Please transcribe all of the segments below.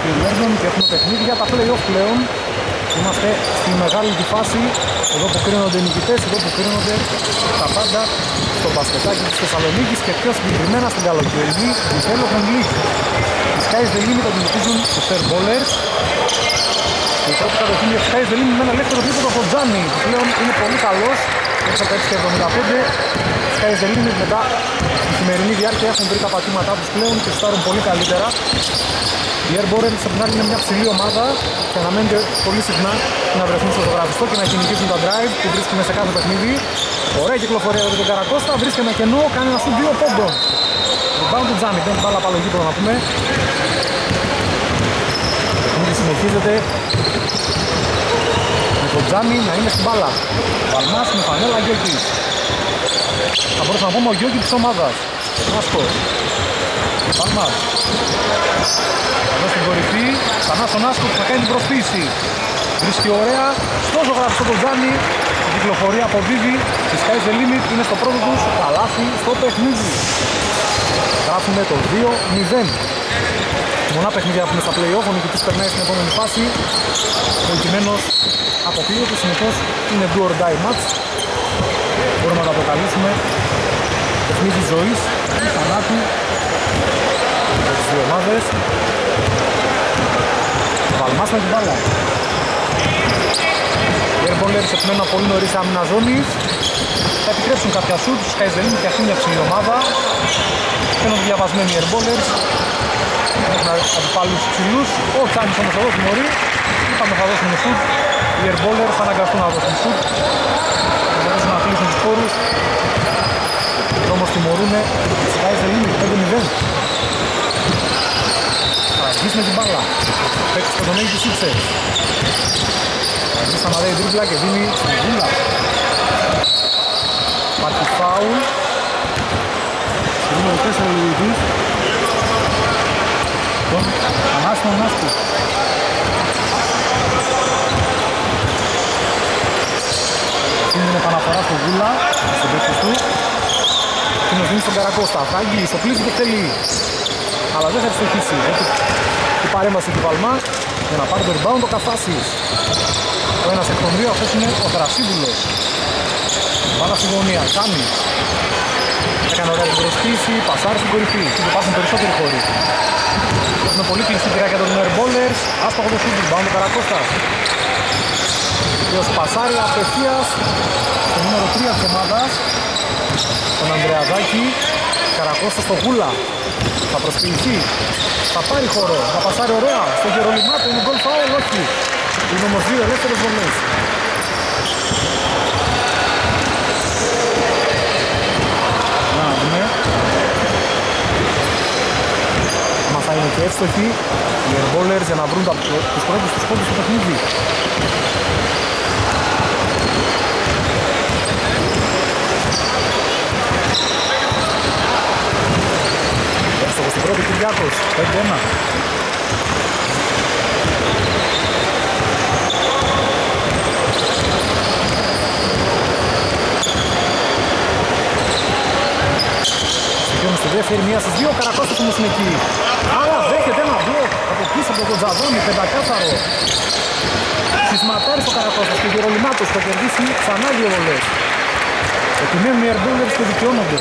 Λέρντον και έχουμε παιχνίδι για τα play-off πλέον. Είμαστε στη μεγάλη τη φάση, εδώ που κρίνονται οι νικητές, εδώ που κρίνονται τα πάντα στο μπασκετάκι της Θεσσαλονίκης και πιο συγκεκριμένα στην καλοκαιρινή Development League. Οι Sky's the Limit αντιμετωπίζουν τους Fair Bowlers. Η πρώτη κατοχή για τους Sky's the Limit με ένα ελεύθερο τρίποντο από Τζάνι, που πλέον είναι πολύ καλός, έξω από 6,75. Οι Sky's the Limit μετά τη σημερινή διάρκεια έχουν βρει τα πατήματά τους πλέον και στάρουν πολύ καλύτερα. Οι Air Bowlers από την άλλη είναι μια ψηλή ομάδα και αναμένεται πολύ συχνά να βρεθούν στο ζωγραφιστό και να κυνηγήσουν τα drive που βρίσκουν σε κάθε παιχνίδι. Ωραία κυκλοφορία εδώ τον Καρακώστα, βρίσκει ένα κενό, κάνει ένα σουτ 2 πόντων. Rebound του Τζάμι, δεν μπάλα απαλλογή να πούμε. Ήδη συνεχίζεται με τον Τζάμι να είναι στην μπάλα. Παλμάς με φανέλα Γιώκη. Θα μπορούσα να πούμε ο Γιώκη της ομάδας. Μάσκο. Παλμάς. Εδώ στην κορυφή, ξανά στον Άσκο που θα κάνει την προσποίηση. Βρίσκει ωραία, στο ζωγραφιστό τον Τζάνι. Η κυκλοφορία αποδίδει, η Sky's the Limit είναι στο πρώτο τους καλάθι στο παιχνίδι. Γράφουμε το 2-0. Μονά παιχνίδια που είναι στα play-off, ο νικητής περνάει στην επόμενη φάση. Προκειμένως αποκλείεται, συνεχώς είναι do or die match. Μπορούμε να το αποκαλύψουμε παιχνίδι ζωής ή θανάτου για τις δύο ομάδες. Παλμάς με την μπάλα. Οι Air Bowlers επιμένουν πολύ νωρίς άμυνα ζώνης. Θα επιτρέψουν κάποια σουτ, τους Sky's the Limit και αυτή μια ψηλή ομάδα. Φαίνονται διαβασμένοι οι Air Bowlers. Έχουν αντιπάλους ψηλούς. Ο Τσάνης όμως εδώ τιμωρεί. Είπαμε θα δώσουν σουτ. Οι Air Bowlers θα αναγκαστούν να δώσουν σουτ. Θα μπορούσαν να κλείσουν τους χώρους. Όμως τιμωρούν τους Sky's the Limit 5-0. Θα αρχίσει με την μπάλα. Παίκτης από τον 86ers. Θα αρχίσει να μαδέει τρίπλα και δίνει στην Βούλα. Υπάρχει φάουλ. Στο νούμερο 4 ο Λουιδής. Τον Ανάστον Νάσκου. Είναι επαναφορά στο Βούλα, στον παίκτης του. Και nos δίνει στον Καρακώστα. Θα αγγίσει, στο πλήσι και θέλει. Αλλά δεν θα ευστοχίσει. Η παρέμβαση του Παλμά για να πάρει το rebound ο Καφάσης. Ο ένας εκ των δύο αυτός είναι ο Θρασίδουλος. Μπάλα στη γωνία, κάνει. Έκανε ωραία την προσποίηση, πασάρει στην κορυφή. Και υπάρχουν περισσότεροι χώροι. Έχουμε πολύ κλειστή τυράκια των Air Bowlers. Άστοχο το σούτ, rebound ο Καρακώστας. Και ο Σπασάρη απευθείας στο νούμερο 3 της ομάδας, τον Ανδρεαδάκη. Καρακώστα στο Γούλα. Θα προσποιηθεί. Θα πάρει χώρο. Θα πασάρει ωραία. Στο Γερολιμάτο είναι γκολ φάουλ, όχι. Είναι όμως δύο ελεύθερες βολές. Να δούμε. Μα θα είναι και εύστοχοι οι Air Bowlers για να βρουν τους πρώτους τους πόντους στο παιχνίδι. Εύστοχος στην πρώτη Κυριάκος, 5-1. Στη δεύτερη, μία στις δύο, ο Καρακώστας όμως είναι εκεί. Αλλά δέχεται ένα μπλοκ από πίσω από τον Τζαδόνι, πεντακάθαρο. Συσματάρει στο Καρακώστας και ο Γερολιμάτος θα κερδίσει ξανά δύο βολές. Επιμένουν οι Air Bowlers και δικαιώνονται.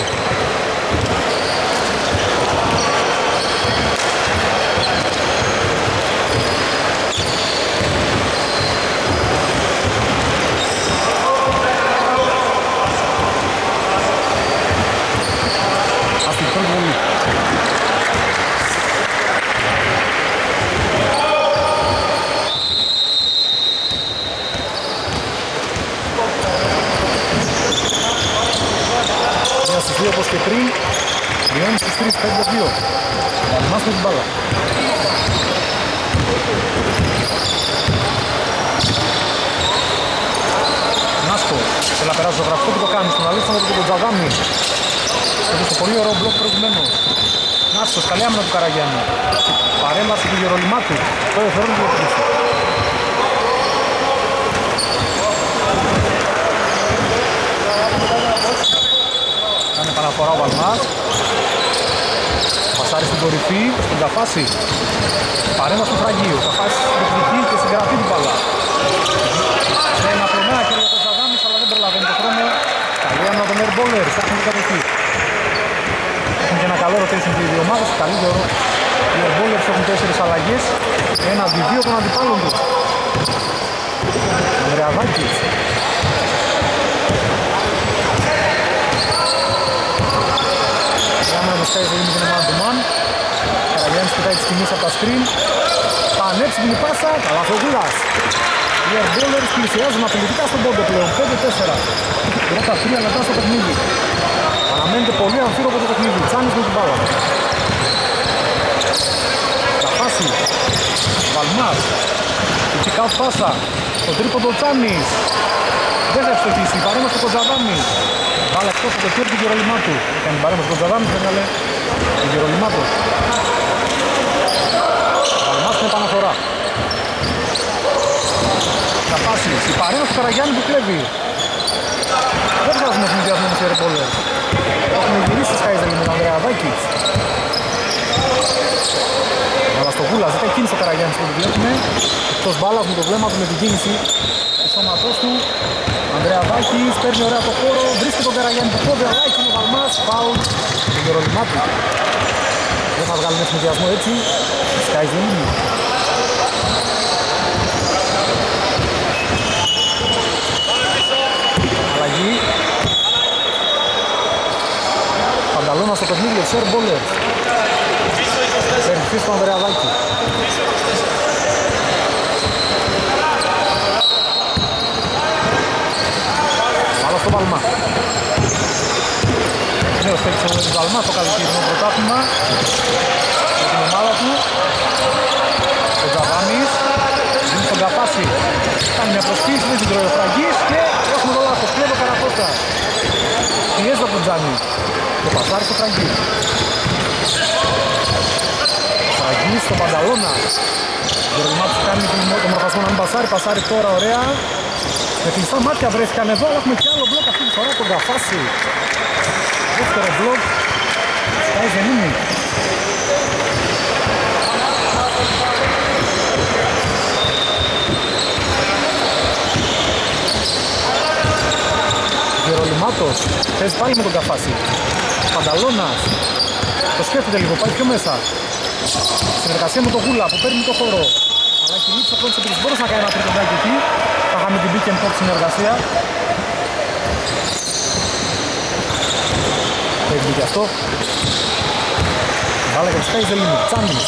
Όπως και πριν, μειώνει στις 3-5-2. Παλμάς με την μπάλα. Νάσκο, θέλει να περάσει το γραφικό του, το κάνει στον Αλέξανδρο και τον Τζαδάμι. Έχει πολύ ωραίο μπλοκ προηγουμένως. Νάσκος, καλή άμυνα του Καραγιάννη. Παρέμβαση του Γερολιμάτου. Το εφερόν του Χρήστο. Κάνε παραφορά ο Παλμάς. Πασάρι στην κορυφή, στον Καφάση. Παρέμβαση του Φραγκίου. Καφάσης διεκδικεί και συγκρατεί την μπάλα. Σε ένα πλωμένα και ο Κωνσταντάμις, αλλά δεν προλαβαίνει το χρόνο. Καλή άμυνα των airballers, έχουν την κατοχή. Έχουν και ένα καλό rotation και οι δύο ομάδες, καλύτερο. Οι airballers έχουν 4 αλλαγές, έναντι 2 των αντιπάλων τους. Ανδρεαδάκης. Άμυνα το Sky Zone είναι man to man. Καραγιάννης κοιτάει τις κινήσεις από τα screen. Πανέψιμη πάσα, Καλαθογούλας. Οι airballers πλησιάζουν απειλητικά στον πόντο πλέον, 5-4. Πρώτα 3 λεπτά στο παιχνίδι. Αναμένεται πολύ αμφίροπο το παιχνίδι. Τσάνης με την μπάλα. Καφάση. Βαλμάς. Η kick-out πάσα. Το τρίποντο Τσάνης. Δεν θα ευστοχίσει. Παρέμβαση του Κοντζαδάμι. Βάλε εκτός από το χέρι του Γερολιμάτου. Έκανε παρέμβαση του Κοντζαδάμι και έβγαλε τον Γερολιμάτου. Βαλμάς με επαναφορά. Καφάσης. Η παρέμβαση του Καραγιάννη που κλέβει. Δεν βγάζουν εθνικιασμό με σέρε πολλές. Έχουμε γυρίσει στις Sky Zone με τον Ανδρεαδάκης. Γαλαστογούλας, δεν κίνησε ο Καραγιάννης που το βλέπουμε. Εκτός μπάλας με το βλέμμα του με την κίνηση του σώματός του. Ανδρεαδάκης παίρνει ωραία το χώρο, βρίσκει τον Καραγιάννη του πόδι, αλλά έχει ο Βαλμάς, φάουλ του Γερολιμάτου. Δεν θα βγάλουν εθνικιασμό έτσι. Sky Zone. Αλλαγή. Πανταλώνα στο παιχνίδι, ο Σερ Μπόλερ. Περιφθεί στον Ανδρεαδάκη. Άλλο στο Βαλμά. Νέος παίκτης ο Βαλμά στο καλοκαιρινό πρωτάθλημα για την ομάδα του. Ο Τζαβάνης δίνει στον Καφάση. Κάνει μια προσποίηση, δεν την τρώει ο Φραγκής και έχουμε το λάθος. Κλέβει ο Καρακώστα. Πιέζει από τον Τζάνι. Το πασάρι στο Φραγκή. Φραγκής στον Πανταλώνα. Ο Γερολιμάτος κάνει το μορφασμό να μην πασάρει. Πασάρι τώρα ωραία. Με κλειστά μάτια βρέθηκαν εδώ, αλλά έχουμε και άλλο μπλοκ αυτή τη φορά τον Καφάση. Δεύτερο μπλοκ. Sky Zone. Γερολιμάτος παίζει πάλι με τον Καφάση. Πανταλώνας. Το σκέφτεται λίγο, πάει πιο μέσα. Συνεργασία με τον Γούλα που παίρνει το χώρο. Αλλά έχει λήξει ο πρώτος επειδή μπορούσε να κάνει ένα τριτοντάκι εκεί. Θα είχαμε την pick and pop συνεργασία. Έχει και αυτό. Βάλε και το Sky Zone. Τσάνης.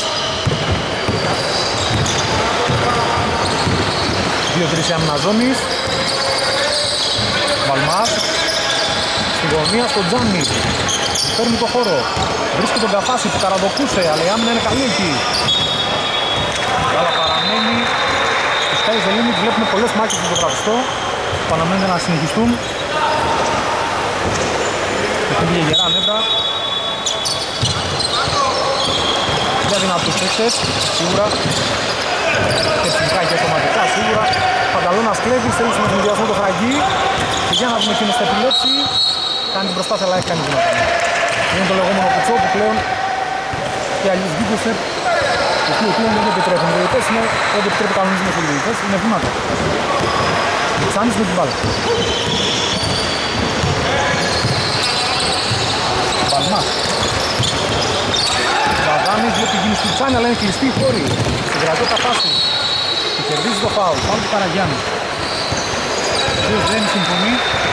2-3 άμυνα ζώνης. Βαλμάς. Στην γωνία στον Τζάνι. Παίρνει το χώρο. Βρίσκει τον Καφάση που καραδοκούσε, αλλά η άμυνα είναι καλή εκεί. Αλλά παραμένει στο Sky Zone. Βλέπουμε πολλές μάχες στο γραφιστό που αναμένεται να συνεχιστούν. Έχουν βγει γερά νεύρα. Για δυνατούς παίκτες, σίγουρα. Και ψυχικά και autoματικά, σίγουρα. Πανταλώνας κλέβει, θέλει στον εθνικιασμό το Φραγκή. Και για να δούμε εκείνος θα επιλέξει. Κάνει την προσπάθεια, αλλά έχει κάνει βήματα. Είναι το λεγόμενο κουτσό που πλέον και αλλιώς δίκησε. Το οποίο πλέον δεν επιτρέπουν οι διαιτητές, είναι ό,τι επιτρέπει ο κανονισμός των διαιτητές, είναι βήματα. Τσάνης με την μπάλα. Βαλμάς. Βαδάνης βλέπει γίνει στην Τσάνη, αλλά είναι κλειστή η χώρη. Συγκρατώ τα πάση. Και κερδίζει το φάουλ. Πάνω του Καραγιάννη. Ο οποίος δεν συμφωνεί.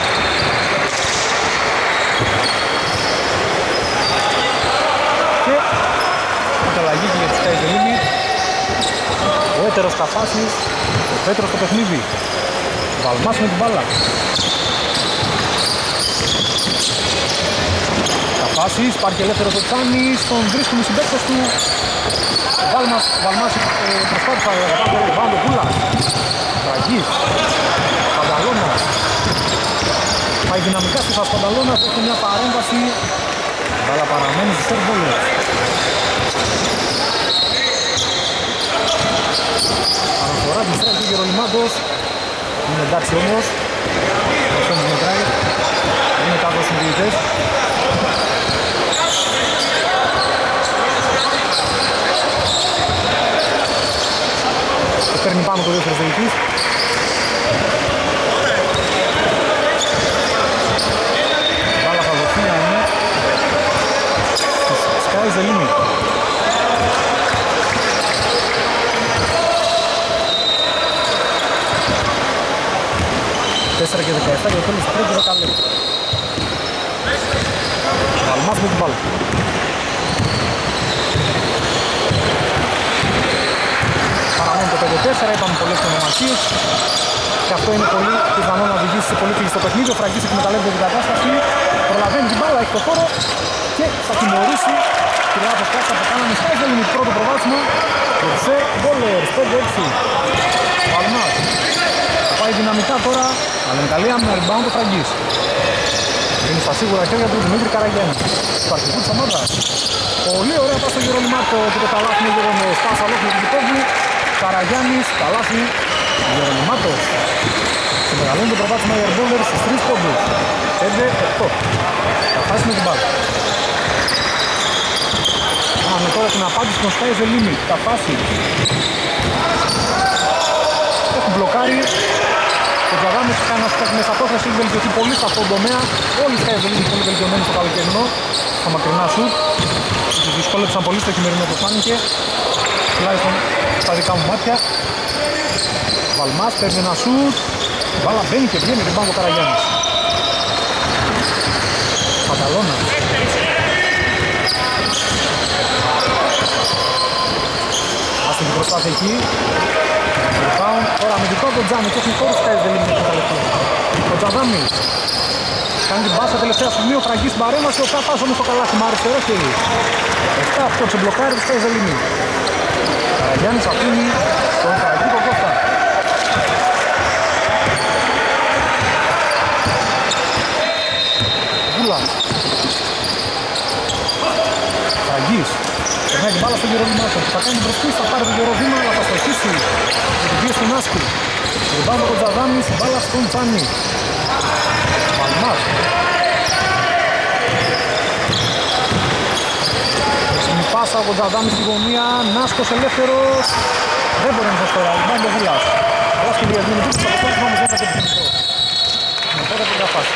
Και μεταλλαγή και για τη Sky Zone. Ο έτερος Καφάσης. Ο Πέτρος στο παιχνίδι. Βαλμάς με την μπάλα. Καφάσης, υπάρχει ελεύθερο το Τσάνης, τον βρίσκουν οι συμπαίκτες του. Βαλμάς προσπάθησε να καταφέρει πάνω το Κούλας. Φραγκής. Πανταλώνας. Πάει δυναμικά στη φάση Πανταλώνας, έχει μια παρέμβαση. Αλλά παραμένει στη Σερβόλη. Αναφορά την στρέφει του Γερολιμάτος. Είναι εντάξει όμως. Αυτό είναι μετράει. Είναι κάτω στους διαιτητές. πάνω το δεύτερο διαιτητής. Μπάλα θα δοθεί να είναι sky's the limit. 4 και 17 για το τέλος του τρίτου δεκαλέπτου. Βαλμάς με την μπάλα. Παραμένει το 5-4, είπαμε πολλές ονομασίες και αυτό είναι πολύ πιθανό να οδηγήσει σε πολύ κλειστό παιχνίδι. Ο Φραγκής εκμεταλλεύεται την κατάσταση, προλαβαίνει την μπάλα, έχει το χώρο και θα τιμωρήσει τη λάθος κάτσα που κάνανε στο limit πρώτο προβάδισμα και σε Bowlers 5-6. Βαλμάς. Πάει δυναμικά τώρα, αλλά με καλή άμυνα rebound ο Φραγκής. Είναι στα σίγουρα χέρια του Δημήτρη Καραγιάννη, του αρχηγού της ομάδας. Πολύ ωραία πάση στο Γερονιμάτο και το καλάθι είναι γύρω με σπάσα ολόκληρη του κόβου. Καραγιάννης, καλάθι, Γερονιμάτος. Και μεγαλώνει το προβάδισμα για Bowlers στους 3 πόντους. 5-8. Θα φτάσει με την μπάλα. Πάμε τώρα την απάντηση των sky's the limit. Θα φτάσει. Έχουν μπλοκάρει. Ο Τζαδάμις κάνει να φτιάξει μέσα απόσταση, έχει βελτιωθεί πολύ σε αυτόν τον τομέα. Όλοι οι sky's the limit πολύ βελτιωμένοι στο καλοκαιρινό, στα μακρινά σουτ. Τους δυσκόλεψαν πολύ στο χειμερινό το φάνηκε, τουλάχιστον στα δικά μου μάτια. Βαλμάς παίρνει ένα σουτ, μπάλα μπαίνει και βγαίνει την πάγκο Καραγιάννης. Πανταλώνα. Άστον την προσπάθεια εκεί. Τώρα με δικό τον Τζάμι και έχει χώρους sky's the limit το τελευταίο. Ο Τζαδάμις κάνει την πάσα τελευταία στιγμή, ο Φραγκής στην παρέμβαση, ο Κάπας όμως το καλάθι με αριστερό χέρι. 7-8 ξεμπλοκάρει το sky's the limit. Καραγιάννης αφήνει τον Φραγκή τον Κώστα. Γούλας. Φραγκής. Περνάει την μπάλα στο Γερονιμάτο. Θα κάνει την προσπίση, θα πάρει το Γεροβήμα, αλλά θα στοχίσει. Με την πίεση στον Άσκη. την μπάλα από τον Τζαδάμις, μπάλα στον Τσάνι. Παλμάς. Στην πάσα από τον Τζαδάμις στη γωνία, Νάσκος ελεύθερος. Δεν μπορεί να σας τώρα, μπάλα ο Βουλάς. Αλλά στο διασμήνει πίσω, θα το όμως δεν θα το επιθυμητό. Με τότε την καφάση.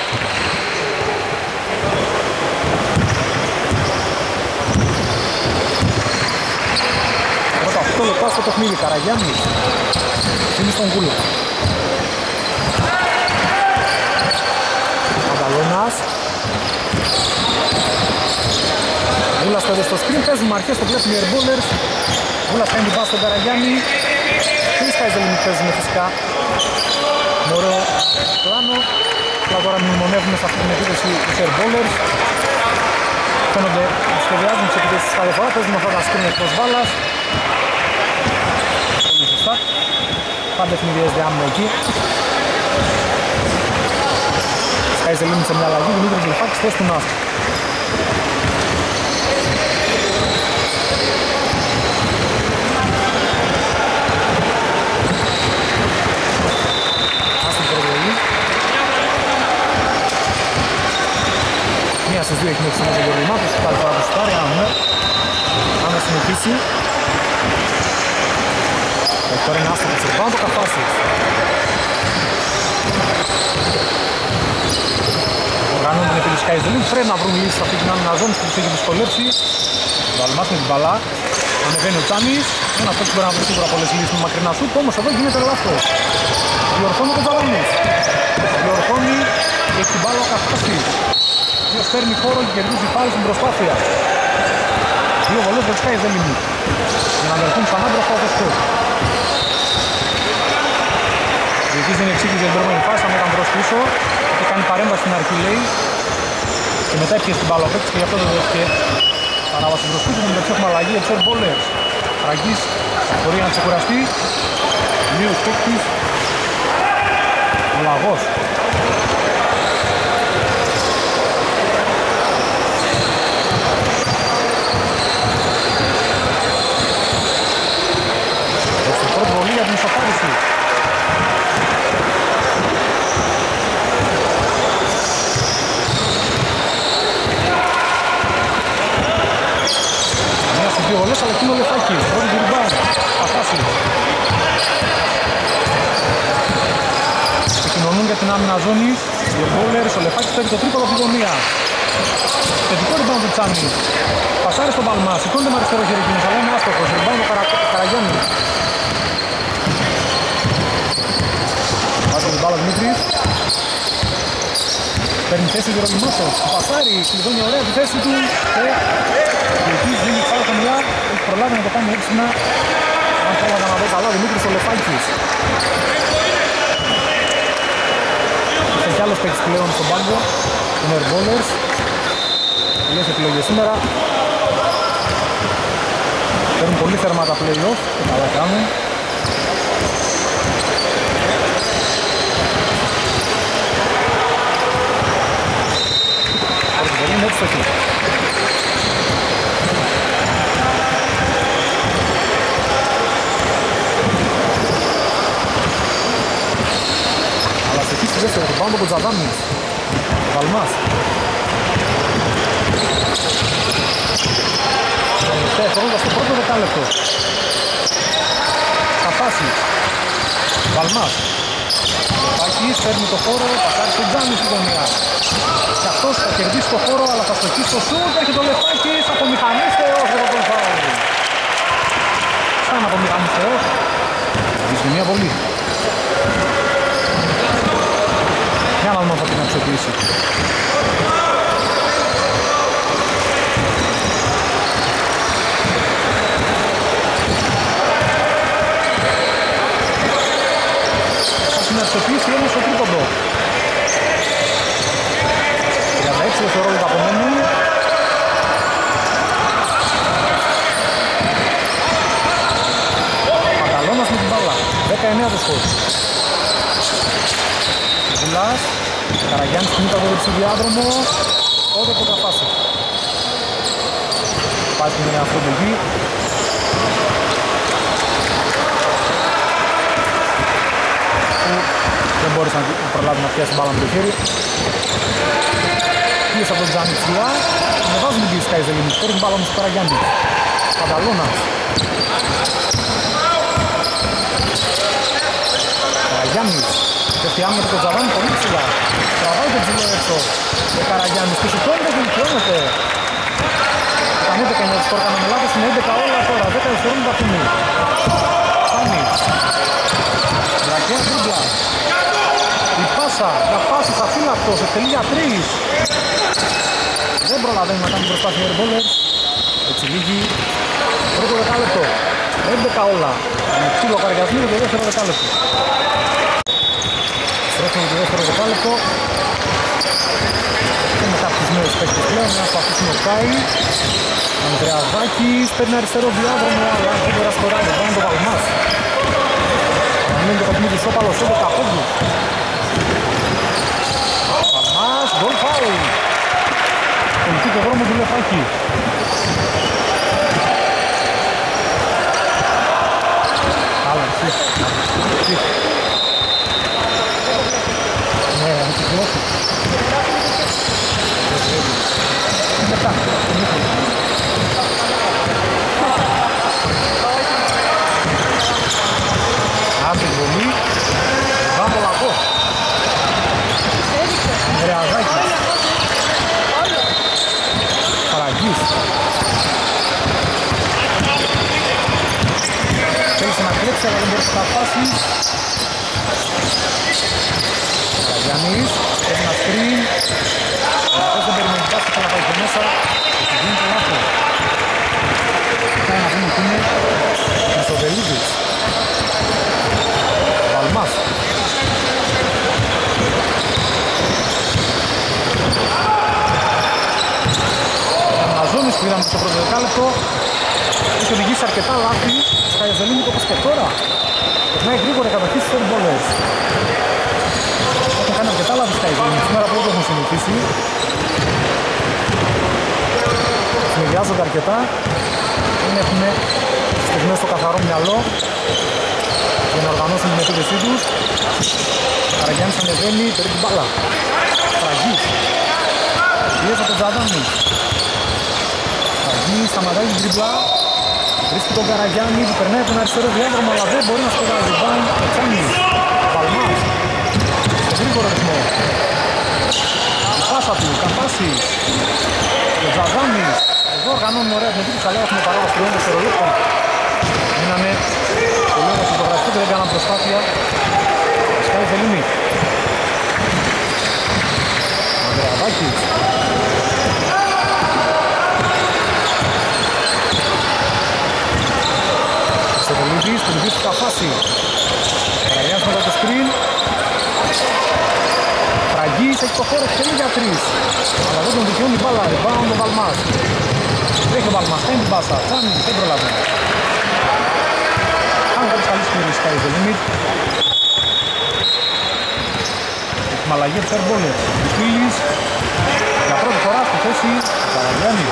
Πρώτα 8 λεπτά στο παιχνίδι, Καραγιάννης. Είναι στον Κούλο. Πανταλώνας. Βούλας τώρα στο σκριν, παίζουν μαρκές στο πλαίσιο οι Bowlers. Βούλας κάνει την πάση στον Καραγιάννη. Και οι Sky's the Limit παίζουν φυσικά με ωραίο πλάνο. Αλλά τώρα μνημονεύουμε σε αυτή την επίθεση τους Bowlers. Φαίνονται να σχεδιάζουν τις επίθεσεις κάθε φορά, παίζουν αυτά τα σκριν εκτός μπάλας. Πολύ σωστά. Πάντα ευνηδιάζεται άμυνα εκεί. Sky's the Limit σε μια αλλαγή, Δημήτρης Γλυφάκης θέση του Νάσκου. Άστον προβολή. Μία στις δύο έχει μέχρι σήμερα το Γεωργημάτος, πάλι φορά το σουτάρει, αν να συνεχίσει. Τώρα είναι άστον της πάνω το Καφάσης. Οργανώνουν την επίλυση Sky's the Limit, πρέπει να βρουν λύσεις σε αυτή την άμυνα ζώνη που τους έχει δυσκολέψει. Βαλμάς με την μπαλά, ανεβαίνει ο Τσάνης, ένας παίκτης μπορεί να βρει σίγουρα πολλές λύσεις με μακρινά σουτ, όμως εδώ γίνεται λάθος. Διορθώνει ο Κοντζαλάνης. Διορθώνει και έχει την μπάλα ο Καφάσης. Ποιος παίρνει χώρο και κερδίζει πάλι στην προσπάθεια. Δύο βολές με Sky's the Limit. Για να βρεθούν ξανά μπροστά από το σκορ. Διοικείς δεν εξήγησε την προηγούμενη φάση, αν ήταν μπρος πίσω. Είχε κάνει παρέμβαση στην αρχή λέει. Και μετά έπιε στην μπάλα ο παίκτης και γι' αυτό δεν δόθηκε παράβαση μπρος πίσω. Και έχουμε αλλαγή για τους Bowlers. Φραγκής μπορεί να ξεκουραστεί. Νέος παίκτης. Ο Λαγός. Στο πρώτο βολή για την ισοφάριση. Μία στις δύο βολές, αλλά εκείνο ο Λεφάκης. Πρώτη του rebound. Παστάσης. Επικοινωνούν για την άμυνα ζώνη. Οι Bowlers, ο Λεφάκης παίρνει το τρίποδο από τη γωνία. Θετικό rebound του Τσάνι. Πασάρει στον Παλμά, σηκώνεται με αριστερό χέρι εκείνος, αλλά είναι άστοχος. Rebound ο Καραγιάννη. Βάζει την μπάλα Δημήτρης. Παίρνει θέση ο Γεροντιμόσος. Πασάρει, κλειδώνει ωραία τη θέση του. Και εκεί δίνει πάρα χαμηλά. Έχει προλάβει να το κάνει έξυπνα. Αν πρόλαβα να δω καλά, Δημήτρης ο Λεφάκης. Έχει κι άλλος παίκτης πλέον στον πάγκο. Είναι οι Bowlers. Πολλές επιλογές σήμερα. Παίρνουν πολύ θερμά τα play-off και καλά κάνουν. Δεν είναι έτσι εκεί. Αλλά σε εκεί στη δεύτερη του πάνω τον Τζαδάμις. Βαλμάς. Χρόνο στο πρώτο δεκάλεπτο. Θα φάσει. Βαλμάς. Πάκης παίρνει το χώρο, πασάρει στον Τζάνι στην γωνία. Και αυτός θα κερδίσει το χώρο, αλλά θα στοχίσει στο σούτ. Έρχεται ο Λεφάκης από μηχανής θεός για τον φάουλ. Σαν από μηχανής θεός. Δείχνει μια βολή. Για να δούμε θα την αξιοποιήσει. Να αξιοποιήσει όμως το τρίποντο. 36 δευτερόλεπτα απομένουν. Πανταλώνας με την μπάλα. 19 το σκορ. Βουλάς. Καραγιάννης κινείται από το διάδρομο. Τότε το καφάσει. Πάει με μια αυτοπογή. Δεν μπόρεσε να προλάβει να πιάσει μπάλα με το χέρι. Πίεσε από τον Τζάνι ψηλά. Ανεβάζουν την πίεση Καϊζελίνη. Παίρνει μπάλα όμως ο Καραγιάννης. Πανταλώνας. Καραγιάννης. Πέφτει άμυνα από τον Τζαβάνι πολύ ψηλά. Τραβάει τον ψηλό έξω. Ο Καραγιάννης και σηκώνεται και δικαιώνεται. Ήταν 11 για το σκορ, κάναμε λάθος. Είναι 11 όλα τώρα. 10 δευτερόλεπτα ακόμη. Σάνι. Βρακέα τρίμπλα. Η πάσα, θα φάσεις αφύλακτος, εκτελεί για 3. Δεν προλαβαίνει να κάνει προσπάθεια οι Bowlers. Έτσι λίγη. Πρώτο δεκάλεπτο. 11 όλα. Με ξύλο καρδιασμού για το δεύτερο δεκάλεπτο. Στρέφουμε το δεύτερο δεκάλεπτο. Και με κάποιους νέους παίκτες πλέον. Ένας από αυτούς είναι ο Κάι. Ανδρεαζάκης παίρνει αριστερό διάδρομο, αλλά δεν μπορεί να σκοράρει. Πάνω το Βαλμάς. Αναμένει το παιχνίδι σώπαλος 11 πόντους. Βαλμάς, γκολ φάουλ. Πολιτεί το δρόμο του Λεφάκη. Άλλα, εσύ. Ναι, θα τη κλώσει. Μετά, άντε βολή. Βάμπο λακός. Ανδρεαζάκης. Παραγής. Θέλησε να κλέψει αλλά δεν μπορούσε να φτάσει. Καραγιάννης. Έχει ένα σκριν. Αυτός δεν περιμένει κάτι και να πάει και μέσα. Και γίνει το λάθος. Πάει να πούμε ότι είναι Μισοδελίδης. Βαλμάς. Αναζώνης που είδαμε στο πρώτο δεκάλεπτο έχει οδηγήσει αρκετά λάθη. Σκαϊζελίνη όπως και τώρα. Περνάει γρήγορα η κατοχή στους Bowlers. Έχουν κάνει αρκετά λάθη Σκαϊζελίνη. Σήμερα που δεν το έχουν συνηθίσει. Συνδυάζονται αρκετά. Δεν έχουν στιγμές στο καθαρό μυαλό για να οργανώσουν την επίθεσή τους. Καραγιάννης ανεβαίνει, παίρνει την μπάλα. Φραγής. Πιέζει από τον Τζαδάμι. Φραγής, σταματάει την τριπλά. Βρίσκει τον Καραγιάννη που περνάει τον αριστερό διάδρομο, αλλά δεν μπορεί να σκοτώσει rebound. Ο Τσάνης, Παλμάς, σε γρήγορο ρυθμό. Η πάσα του, Καπάσης, ο Τζαζάνης. Εδώ οργανώνουν ωραία την επίθεση, αλλά έχουμε παράδοση τριών δευτερολέπτων. Μείνανε πολύ ωραία στο γραφείο και δεν κάναν προσπάθεια. Σκάει Θελήνη. Ανδρεαδάκης. Στεβολίδης, του λυπής του Καφάση. Καραγιάννης μετά το σκριν. Φραγκής, έχει το χώρο, θέλει για τρεις. Αλλά δεν τον δικαιώνει η μπάλα, rebound ο Βαλμάς. Έχει ο Βαλμάς, κάνει την πάσα, κάνει, δεν προλάβει. Κάνει κάποιες καλές πλήρες, Sky the Limit. Έχουμε αλλαγή από Φερμπόλερ. Φίλης, για πρώτη φορά στη θέση Καραγιάννη.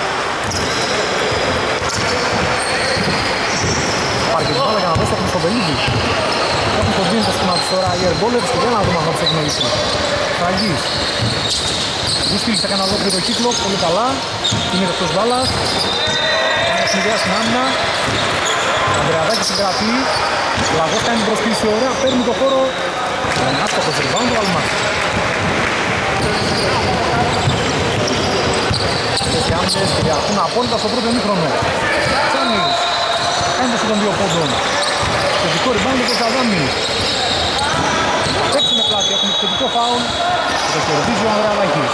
Πάρει και την μπάλα για να δώσει το Χρυστοβελίδη. Έχουν κοντίνει τα σχήματος τώρα οι Airballers και για να δούμε αν θα τους έχει νωρίσει. Φραγκής. Βουστήλης θα κάνει ολόκληρο το κύκλο, πολύ καλά. Είναι εκτός μπάλας. Έχει ιδέα στην άμυνα. Ανδρεαδάκης συγκρατεί. Λαγός κάνει την προσκλήση ωραία, παίρνει το χώρο. Άστοχος rebound του Βαλμάς. Οι άμυνες κυριαρχούν απόλυτα στο πρώτο ημίχρονο. Τσάνης. Κάνει το σου των δύο πόντων. Θετικό rebound του Κωνσταντάνης. Παίξει με πλάτη, έχουμε θετικό φάουλ και το κερδίζει ο Ανδρεαδάκης.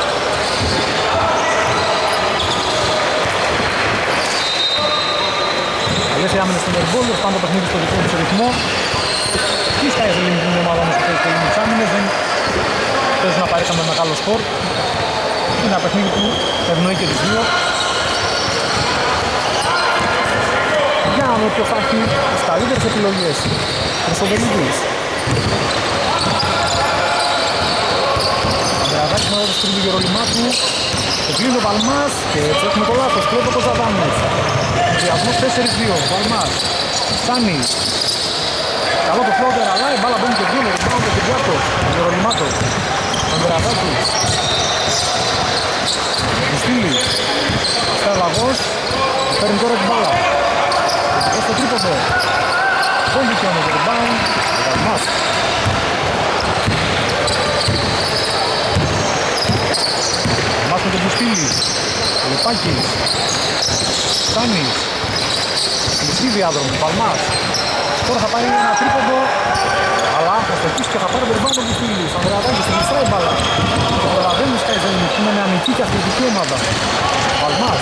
Καλές οι άμυνες των Airballers, πάνε το παιχνίδι στο δικό τους ρυθμό. Και η Sky the Limit είναι η ομάδα μας που παίζει πολύ με τις άμυνες, δεν παίζουν απαραίτητα με μεγάλο σκορ. Είναι ένα παιχνίδι που ευνοεί και τις δύο. Για να δούμε ποιος θα έχει τις καλύτερες επιλογές. Χρυστοβελίδης. Ανδρεαδάκης με το σκριν του Γερολιμάτου. Το κλείνει ο Βαλμάς και έτσι έχουμε το λάθος. Κλέβει ο Κωνσταντάνης. Διασμός 4-2. Βαλμάς. Φτάνει. Καλό το φλότερ, αλλά η μπάλα μπαίνει και δύο. Rebound και Κυριάκος. Ο Γερολιμάτος. Ανδρεαδάκης. Βουστήλης. Στέλαγος. Παίρνει τώρα την μπάλα. Εδώ στο τρίποντο. Δεν δικαιώνει το rebound. Ο Βαλμάς. Βαλμάς με τον Βουστήλη. Ο Λεπάκης. Στάνης. Μικρή διάδρομη. Βαλμάς. Τώρα θα πάει ένα τρίποντο. Αλλά θα στοχίσει και θα πάρει το rebound ο Βουστήλης. Ο Ανδρεαδάκης στην μισρά η μπάλα. Το προλαβαίνει Sky the Limit. Είναι μια αμυντική και αθλητική ομάδα. Βαλμάς.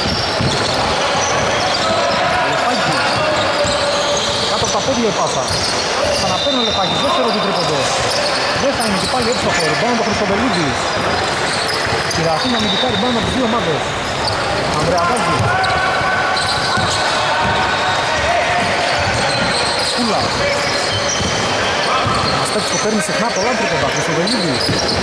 Κάτω από τα πόδια η πάσα. Ξαναπαίρνει ο Λεφάκης, δεύτερο του τρίποντο. Δεν θα είναι και πάλι εύστοχο. Rebound ο Χρυστοβελίδης. Κυριαρχούν αμυντικά rebound από τις δύο ομάδες. Ανδρεαδάκη. Σκούλα. Ένας παίκτης που παίρνει συχνά πολλά τρίποντα. Χρυστοβελίδης.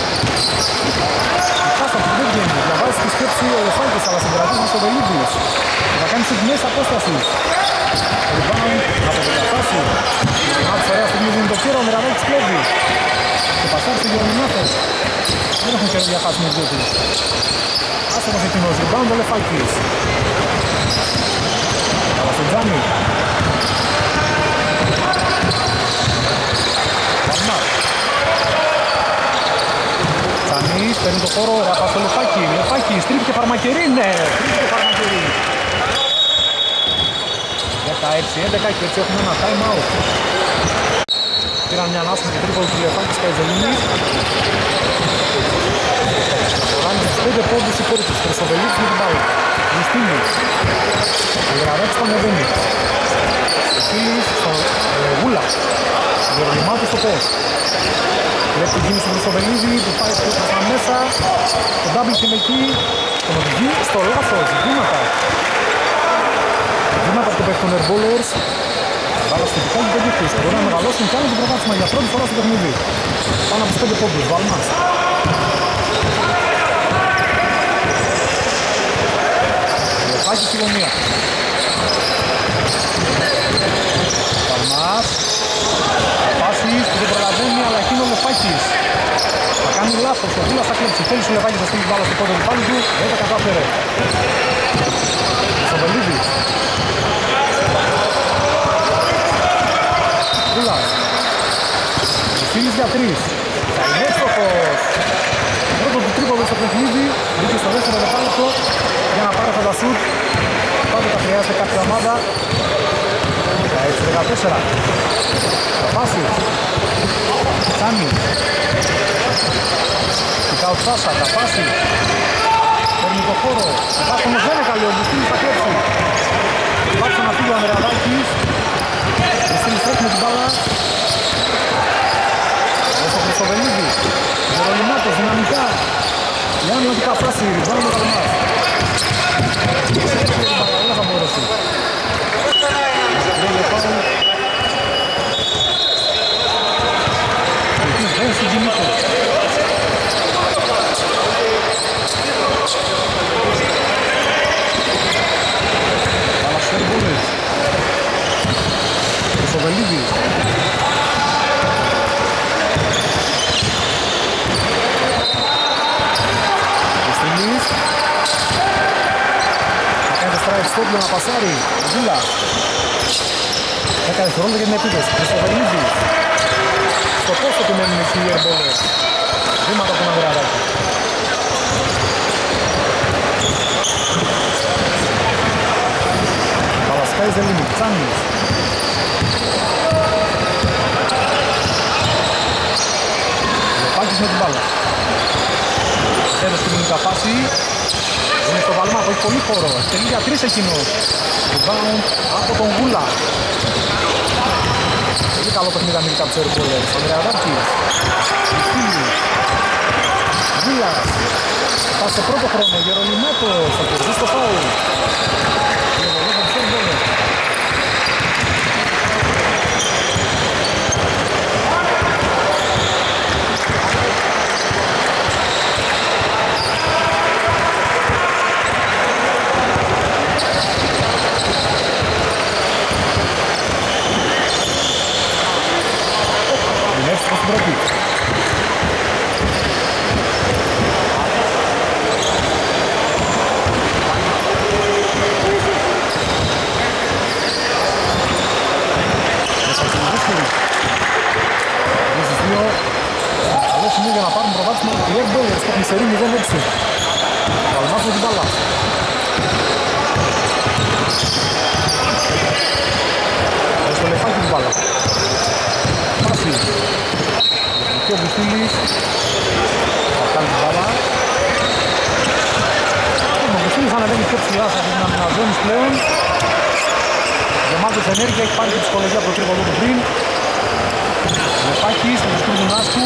Η πάσα που δεν βγαίνει. Διαβάζει τη σκέψη ο Λεφάκης, αλλά συγκρατεί ο Χρυστοβελίδης. Θα κάνει στις μέσα απόστασης. Rebound από το Καφάση. Μάτς ωραία στιγμή δίνει το κύριο, ο Μεραβέλης κλέβει. Και πασάρει στο Γερονιμάτο. Δεν έχουν και διαχάσει οι δύο τους. Άστοχος εκείνος, rebound ο Λεφάκης. Καλασιτζάνη. Βαλμάς. Τσανής, παίρνει το χώρο, ωραία πας στο Λεφάκη. Λεφάκης, τρίπηκε Φαρμακερή, ναι, τρίπηκε Φαρμακερή. 16-11 και έτσι έχουμε ένα time out. Πήραν μια ανάσα με το τρίποδο του Λεφάκη Sky the Limit. Φοράνε τους 5 πόντους οι πόροι τους. Χρυστοβελίδης με την μπάλα. Βουστήλης. Ανδρεαδάκης τον ανεβαίνει. Βουστήλης στον Γούλα. Γερολιμάτου στο post. Βλέπει την κίνηση του Χρυστοβελίδη που πάει προς τα μέσα. Το double team εκεί. Τον οδηγεί στο λάθος. Βήματα. Βήματα από το παίκτον Airballers. Βάλα στο δικό του πέντες. Μπορεί να μεγαλώσουν κι άλλο το προβάσμα για πρώτη φορά στο παιχνίδι. Πάνω από τους 5 πόντους. Βαλμάς. Λεφάκη στη γωνία. Βαλμάς. Πάσης που δεν προλαβαίνει, αλλά εκείνο ο Λεφάκης. Θα κάνει λάθος. Ο Βούλας θα κλέψει. Θέλει ο Λεφάκης να στείλει μπάλα στο πόδι του πάλι του. Δεν τα κατάφερε. Σοβελίδης. τα σουτ. Πάντα τα χρειάζεται κάποια ομάδα. 16-14. Θα πάσει. Κάνει. Κοιτάω Τσάσα, θα πάσει. Παίρνει το χώρο. Υπάρχει όμως δεν είναι καλή, ο Μπουστήλης θα κλέψει. Υπάρχει να φύγει ο Ανδρεαδάκης. Ο Μπουστήλης τρέχει με την μπάλα. Στο Χρυστοβελίδη. Γερολιμάτος, δυναμικά. Λιάννη ότι καφράσει, ριζάνει με τα λιμάς. Δεν θα μπορέσει. Δεν συγκινείται. Παλασσέρβολες. Χρυστοβελίδης. Στριμής. Θα κάνει το strike stop για να πασάρει. Βίλα. 10 δευτερόλεπτα για την επίθεση. Χρυστοβελίδης. Στο πόστο του μένουν εκεί οι Ερμπόλες. Βήματα από τον Ανδρεαδάκη. Παλασκάης δεν λύνει. Τσάνης. Λεπάκης με την μπάλα. Τέλος στην μηνύκα φάση. Είναι στο Βαλμάκο, έχει πολύ χώρο. Τελεί για 3 εκείνος. Rebound από τον Γούλα. Πολύ καλό παιχνίδι αμυντικά από τους Ερμπόλες. Ανδρεαδάκης. Γούλας. Πάσε πρώτο χρόνο. Γερολιμάτος. Θα κερδίσει το φάουλ. Πρώτη. Καλό σημείο για να πάρουν προβάδισμα οι Ερμπόλες που έχουν σερί 0-6. Καλμάς με την μπάλα. Στο λεφάκι την μπάλα. Πάση. Και ο Μπουστήλης θα κάνει την μπάλα. Ο Μπουστήλης ανεβαίνει πιο ψηλά σε αυτήν την αμυναζόνης πλέον. Γεμάτος ενέργεια, έχει πάρει την ψυχολογία από το τρίποδο του πριν. Λεφάκης, με τον Νάσκου.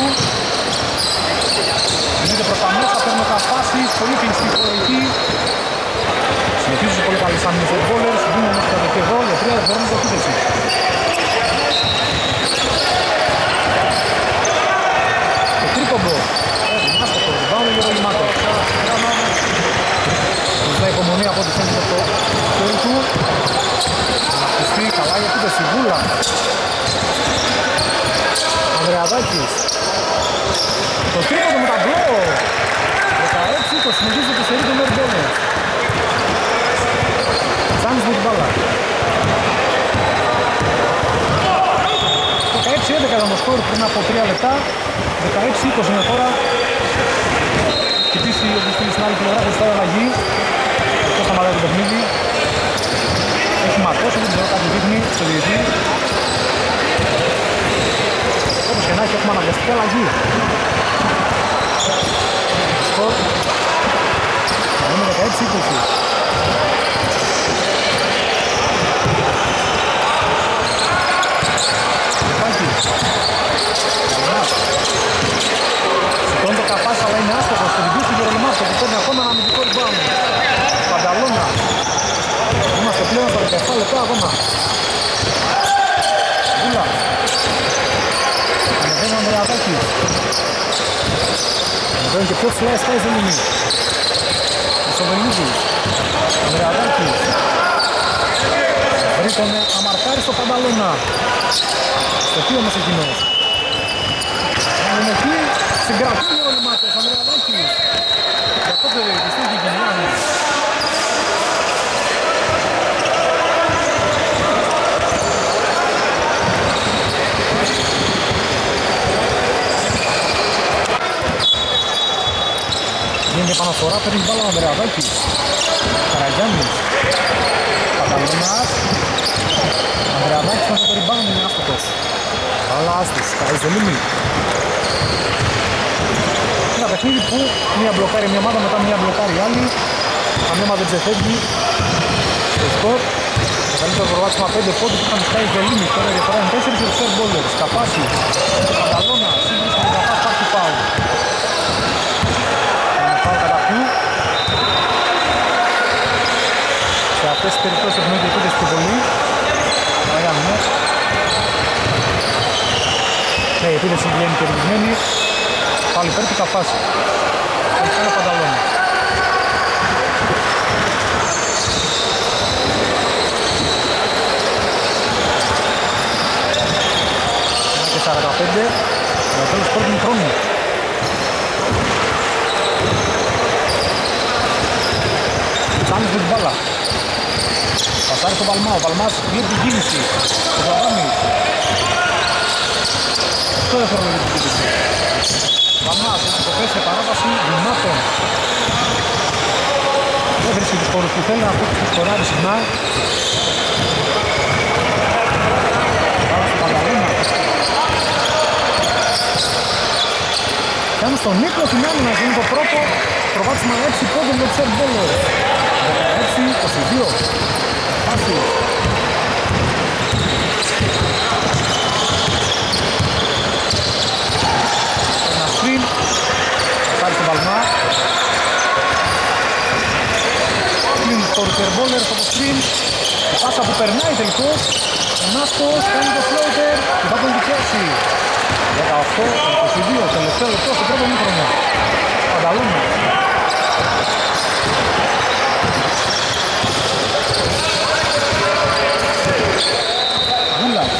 Γίνεται προς τα μέσα, παίρνουν τα φάσεις, πολύ κλειστή φορική. Συνεχίζουν πολύ καλές άμυνες οι Ερμπόλες, δίνουν μέχρι τα δοχή εδώ, για 3 δευτερόλεπτα επίθεση. Το τρίποντο, άστοχο, rebound για το Λιμάτο. Ζητάει υπομονή από ό,τι φαίνεται το χέρι του. Να χτιστεί καλά για επίθεση, Βούλα. Ανδρεαδάκης. Το τρίποντο με τα μπλό. 16, το συνεχίζει το σερί των Ερμπόλες. Τσάνης με την μπάλα. 16-11 ήταν το σκορ πριν από 3 λεπτά. 16-20 είναι τώρα. Χτυπήσει ο Μπουστήλης στην άλλη πλευρά, χρωστάει αλλαγή. Αυτό σταματάει το παιχνίδι. Έχει ματώσει, δεν ξέρω κάτι δείχνει στο διετή. Όπως και να έχει, έχουμε αναγκαστική αλλαγή. Σκορ. Θα είναι 16-20. Σηκώνει το καφάς, αλλά είναι άστοχος. Στο διμπούς του Γερολιμάτου που παίρνει ακόμα ένα αμυντικό rebound. Πανταλώνα. Είμαστε πλέον στα 17 λεπτά ακόμα. Βούλα. Ανεβαίνει ο Ανδρεαδάκης. Ανεβαίνει και πιο ψηλά εσκάει σε λίμνη. Μισοβελίδης. Ανδρεαδάκης. Βρει τον αμαρκάρι στο Πανταλώνα. Στο τι όμως εκείνος. Είναι εκεί, συγκρατεί ο Γερολιμάτος, Ανδρεαδάκης. Για αυτό περιοριστεί και κοινωνιάνει. Γίνεται επαναφορά, παίρνει την μπάλα ο Ανδρεαδάκης. Καραγιάννης. Παλμάς. Ανδρεανάκης με το rebound είναι άστοχος. Αλλά άστος, Sky's the limit. Ένα παιχνίδι που μία μπλοκάρει μια ομάδα, μετά μία μπλοκάρει η άλλη. Καμία ομάδα δεν ξεφεύγει το σκορ. Το καλύτερο προβάτισμα 5 πόντους που είχαν Sky's the limit. Τώρα διαφορά είναι 4 και τους fair bowlers. Καπάση, Πανταλώνα, σύγκριση με Καπάς, πάρτι φάουλ. Είναι φάουλ κατά ποιου. Σε αυτές τις περιπτώσεις έχουν ήδη επίδεση πιο πολύ. Ωραία, ναι. Ναι, η επίδεση βγαίνει κερδισμένη. Πάλι υπέρ του Καφάση. Έχει ένα Πανταλώνα. Και 45 για το τέλος πρώτου χρόνου. Τσάνης με την μπάλα. Πασάρει στον Παλμά, ο Παλμάς βγαίνει την κίνηση. Ο Παπαμής. Αυτό δεν θέλω να την κίνηση. Παλμάς έχει υποφέσει σε παράβαση γυμνάτων. Δεν βρίσκει τους χώρους που θέλει να ακούσει τους χωράρει συχνά. Πάμε στον Πανταλώνα. Κάνουν στον Νίκο την άμυνα, είναι το πρώτο προβάτισμα 6 πόντων με τους airballers. 16-22. Άσου. Ένα screen. Πάρει στον Παλμά. Screen στο airballers από το screen. Η πάσα που περνάει τελικώς. Ο Νάσκος κάνει το floater και θα τον δικαιώσει. 18-22, τελευταίο λεπτό στο πρώτο μήχρονο. Πανταλώνα. Γούλας.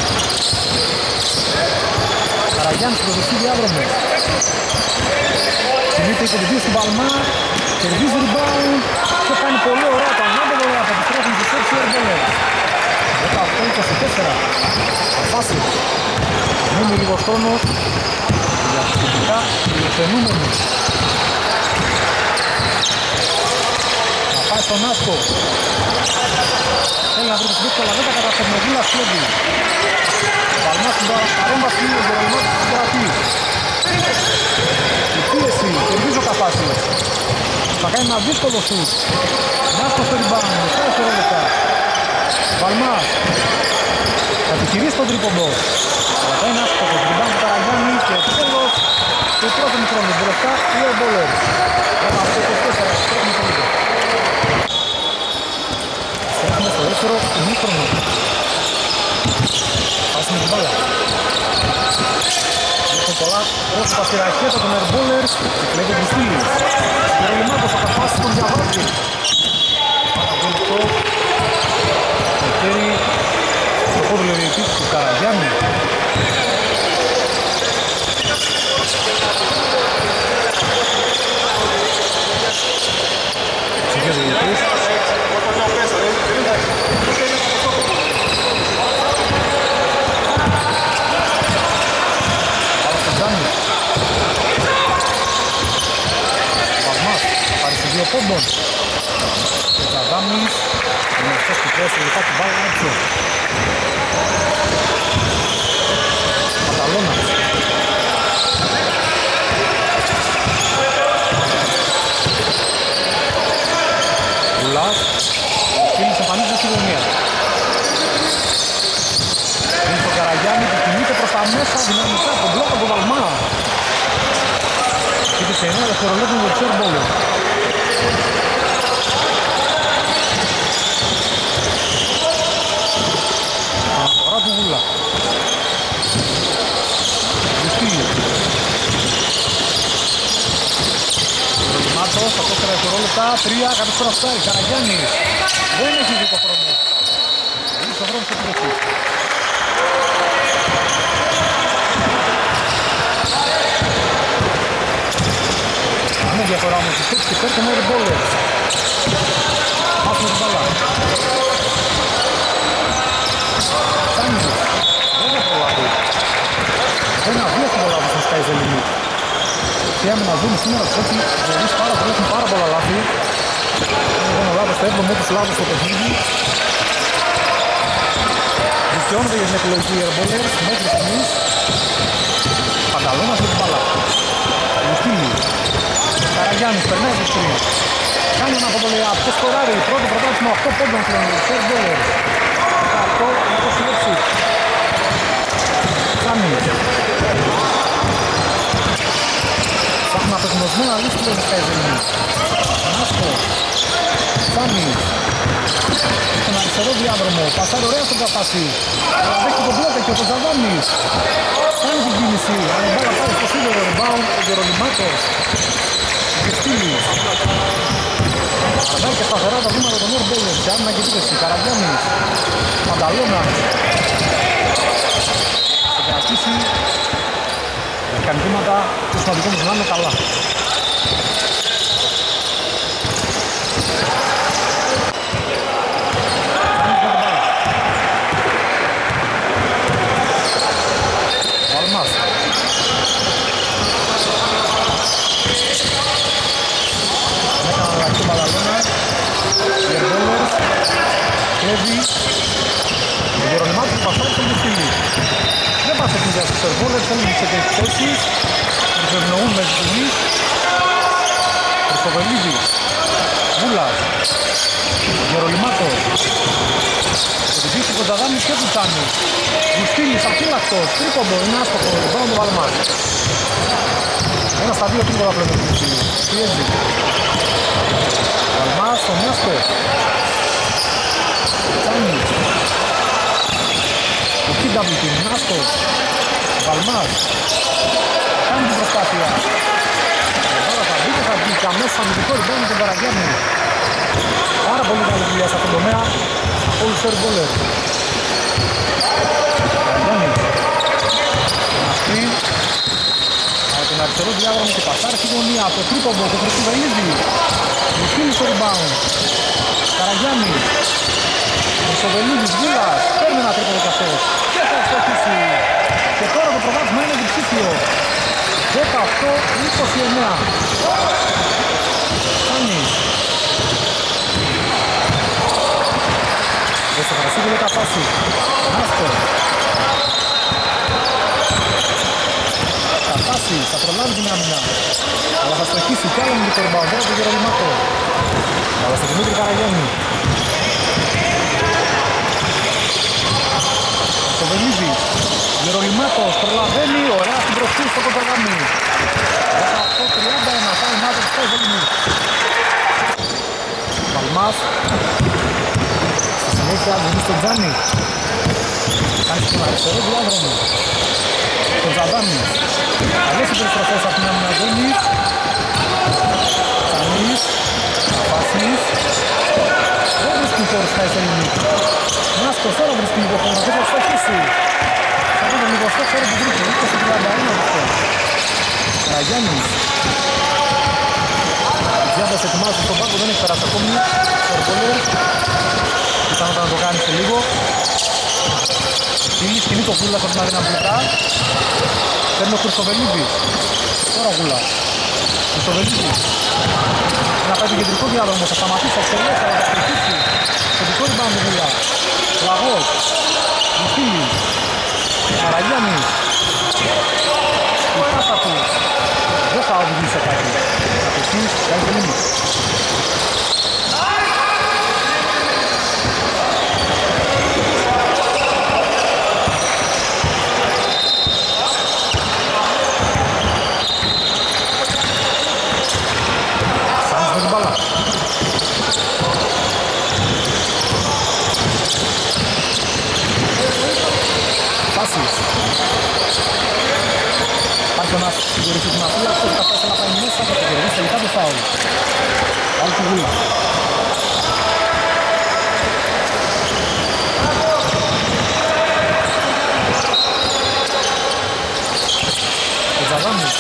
Καραγιάννης στο δεξί διάδρομο. Κινείται 22 στην Παλμά. Κερδίζει rebound και κάνει πολύ ωραία το ανάποδο από τις τρέχουν τις 6 airballers. 18-24. Αφάση. Μείνει λίγος χρόνος για σχετικά φιλοξενούμενους. Να πάει στον Άσκο. Θέλει να βρει το σπίτι, αλλά δεν τα καταφέρνει. Ο Γούλας κλέβει. Παλμάς στην παρέμβαση, ο Γερολμάτης στην κρατή. Η πίεση, κερδίζει ο Καφάσης. Θα κάνει ένα δύσκολο σουτ. Νάσκο στο rebound, μισά δευτερόλεπτα. Παλμάς. Θα επιχειρήσει τον τρίποντο. Αλλά θα είναι άσχετος, rebound του Καραγιάννη και τέλος του πρώτου μικρόνου. Μπροστά οι airballers. 18-24, πρώτο μικρόνο. Στρέφουμε στο δεύτερο ημίχρονο. Πάση με την μπάλα. Έχουν πολλά πρόσωπα στη ρακέτα των airballers. Εκλέγεται τους φίλους. Γερολιμάτος θα καταφάσει τον διαβάζει. Παραγωγικό. Το χέρι στο πόδιλο διαιτής του Καραγιάννη. Ψυχές ο διαιτής. Άρα στον Τζάνι. Παγμάς, πάρει σε 2 πόντων. Ο Τζαδάμις, ο μερικές του πρέσου, λεπτά την μπάλα έξω. Πανταλώνας. Γουλάς, ο Φίλης εμφανίζεται στη γωνία. Είναι στο Καραγιάννη που κινείται προς τα μέσα δυναμικά, τον μπλοκ από τον Βαλμά. Και σε 9 δευτερολέπτων για τους airballers. Αναφορά του Γούλα. Βουστήλιο. Ρολιμάτος, στα 4 δευτερόλεπτα, 3, κάποιος τώρα φτάρει. Καραγιάννης. Δεν έχει δει το χρόνο. Λύσει ο χρόνος και τρέχει. Είναι διαφορά όμως τις 6 και 5 με airballers. Μάθουμε την μπάλα. Σάνιζος. Δεν θα προλάβει. Δεν αδύο θα προλάβει στον Sky's the limit. Και άμενα δούμε σήμερα τους έτσι ζωείς πάρα πολλά λάθη. Είναι ο Λάβος στο 7ο τους Λάβος στο παιχνίδι. Αποσιώνονται για την επιλογή Airballs μέχρι στιγμής. Πανταλώνας με την μπάλα. Λουστίνη. Καραγιάννης περνάει το σκριν. Κάνει ένα από το λέει αυτό σκοράρει. Πρώτο πρωτάθλημα 8 πόντων πλέον. Airballs. 18-26. Τσάμις. Ψάχνουν απεγνωσμένα λύση των Σκάιζελινς. Μάσκο. Τσάμις. Στον αριστερό διάδρομο. Πασάρει ωραία στον Καφάση. Δέχει τον πλάτα και ο Κοζαδάμις. Κάνει την κίνηση. Αλλά η μπάλα πάει στο σίδερο. Rebound ο Γερολιμάτος. Κριστίνης. Αρνάει και σταθερά τα βήματα των Airballs. Και άμυνα και επίθεση. Καραγιάννης. Πανταλώνας. Θα κρατήσει. Κάνει βήματα. Το σημαντικό μου να είναι καλά. Ο Γερονιμάτος του Πασάρη στον Μουστήλη. Δεν πας εκεί για τους Airballs, θέλουν τις εκθέσεις. Τους ευνοούν με τη στιγμή. Χρυστοβελίδης. Βούλας. Γερονιμάτος. Ο Τυπής του Κονταδάμις και του Τσάνης. Μουστήλης, αφύλακτος, τρίποντο, είναι άστοχο. Πάνω το Βαλμάς. Ένα στα δύο τρίποντα πλέον του Μουστήλη. Πιέζει. Βαλμάς, στον Μιάσκο. Τσάνης. Ο Κίνταμπλ, Νάστος. Βαλμάς. Κάνει την προσπάθεια. Τώρα θα βγει και θα βγει και αμέσως αμυντικό ριμπάουντ τον Καραγιάννη. Πάρα πολύ καλή δουλειά σε αυτόν τον τομέα από όλους τους Airballs. Καραγιάννης. Ένα σκριν. Από τον αριστερό διάδρομο και πασάρει στη γωνία. Από το τρίποντο του Χρυστοβελίδη. Μουστήλης στο ριμπάουντ. Καραγιάννης. Χρυστοβελίδης, Βούλας. Παίρνει ένα τρίποντο καφές. Και θα στοχίσει. Και τώρα το προβάδισμα είναι διψήφιο. 18-29. Κάνεις. Δεν σε φρασίγει λέει καφάση. Μάσκο. Καφάση, θα προλάβει την άμυνα. Αλλά θα στοχίσει κι άλλο με το ριμπάουντ. Τώρα το Γερολιμάτο. Αλλά στο Δημήτρη Καραγιάννη. Το Βελίδης. Γερολιμάτος προλαβαίνει. Ωραία στην προσφύση στο Κονταγάμι. 18-31. Πάει μάτος στο Βελίδης. Βαλμάς. Στη συνέχεια δίνει στον Τζάνι. Κάνει στον αριστερό διάδρομο. Τον Ζαντάνης. Καλές οι περιστροφές από την άμυνα Ζώνης. Τσάνης. Καφάσης. Δεν βρίσκουν χώρους Σκάιζελινς. Μάσκος τώρα βρίσκει λίγο χώρο, δεν θα στοχίσει. Θα δούμε λίγο στο χώρο του γρήγορα, 20-31 αυτό. Καραγιάννης. Διάντας ετοιμάζει στον πάγκο, δεν έχει περάσει ακόμη. Airballs. Πιθανόταν να το κάνει σε λίγο. Σκηνεί το Βούλας από την αδυναμικά. Παίρνει ο Χρυστοβελίδης. Τώρα ο Βούλας. Χρυστοβελίδης. Να πάει το κεντρικό διάδρομο, θα σταματήσει, θα εξελέξει, θα προχωρήσει. Κεντρικό ριμπάουντ του Βούλας. Λαγός. Μουστήλης. Καραγιάννης. Η πάσα του δεν θα οδηγήσει σε κάτι. Εσείς κάνεις το λίμνη. Σάνς με την μπάλα. Πάσεις. Υπάρχει ένας γυρίσει την αφία, αυτός θα φτάσει να πάει μέσα, θα το γυρίσει τελικά το φάουλ. Άλλη τη Βούλα. Ο Τζαδάμις.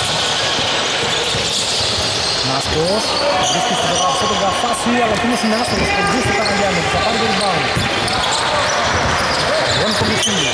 Νάσκος. Βρίσκει στην πετραπιστό τον Καφάση, αλλά εκείνος είναι άστοχος. Ποντζής του Καραγιάννη, θα πάρει το rebound. Βγαίνει στον Κριστίνη.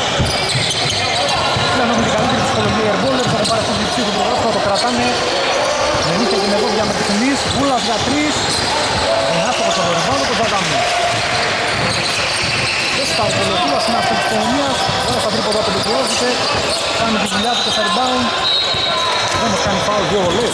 Πλέον έχουν την καλύτερη ψυχολογία οι Airballs, θα πάρει αυτή την ψήφο του προγράφου, θα το κρατάνε. Με νύχια την ευόδια με τη Χινής, Βούλας για 3. Είναι άστοχος από το rebound, το Τζαδάμι. Και στα Airballs είναι αυτή Πολωνίας. Τώρα στα τρίποδα που χρειάζεται. Κάνει τη δουλειά του και στα rebound. Όμως κάνει φάουλ, 2 βολές.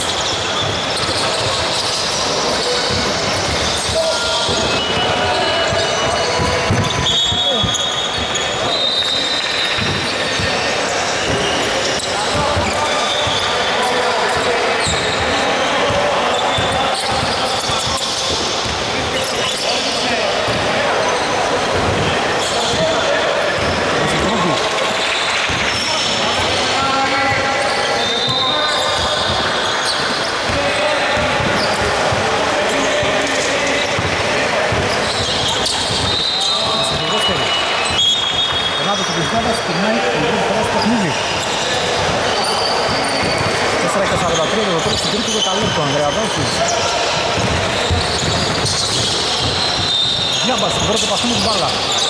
Πρώτο πασί με την μπάλα.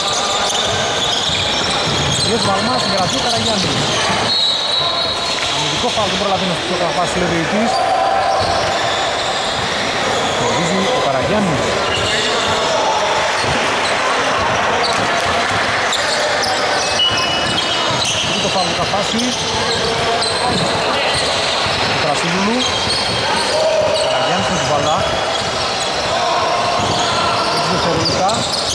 Γιος Βαλμάς, συγκρατεί ο Καραγιάννης. Αμυντικό φάουλ, δεν προλαβαίνει να το καταφάσει ο διαιτητής. Κερδίζει ο Καραγιάννης. Τρίτο φάουλ του Καφάση. Ο Κρασίλουλου. Καραγιάννης με την μπάλα. Δευτερόλεπτα.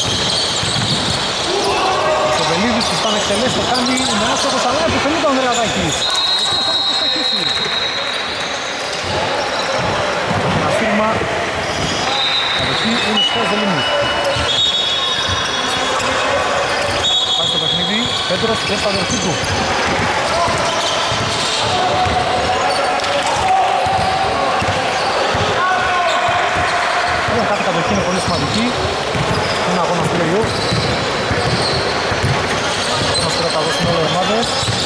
Ο Σοβελίδης που πάνε εκτελέσει το κάνει με άστοχος, αλλά επιφελεί τον Ανδρεαδάκης. Ένα στήρμα. Κατοχή είναι στο Ζελίνης. Πάει στο παιχνίδι, Πέτρος και στα αδερφή του. Κάθε κατοχή είναι πολύ σημαντική. Ένα αγώνα στο πλέον. Ένας τώρα θα δώσουν όλες οι ομάδες.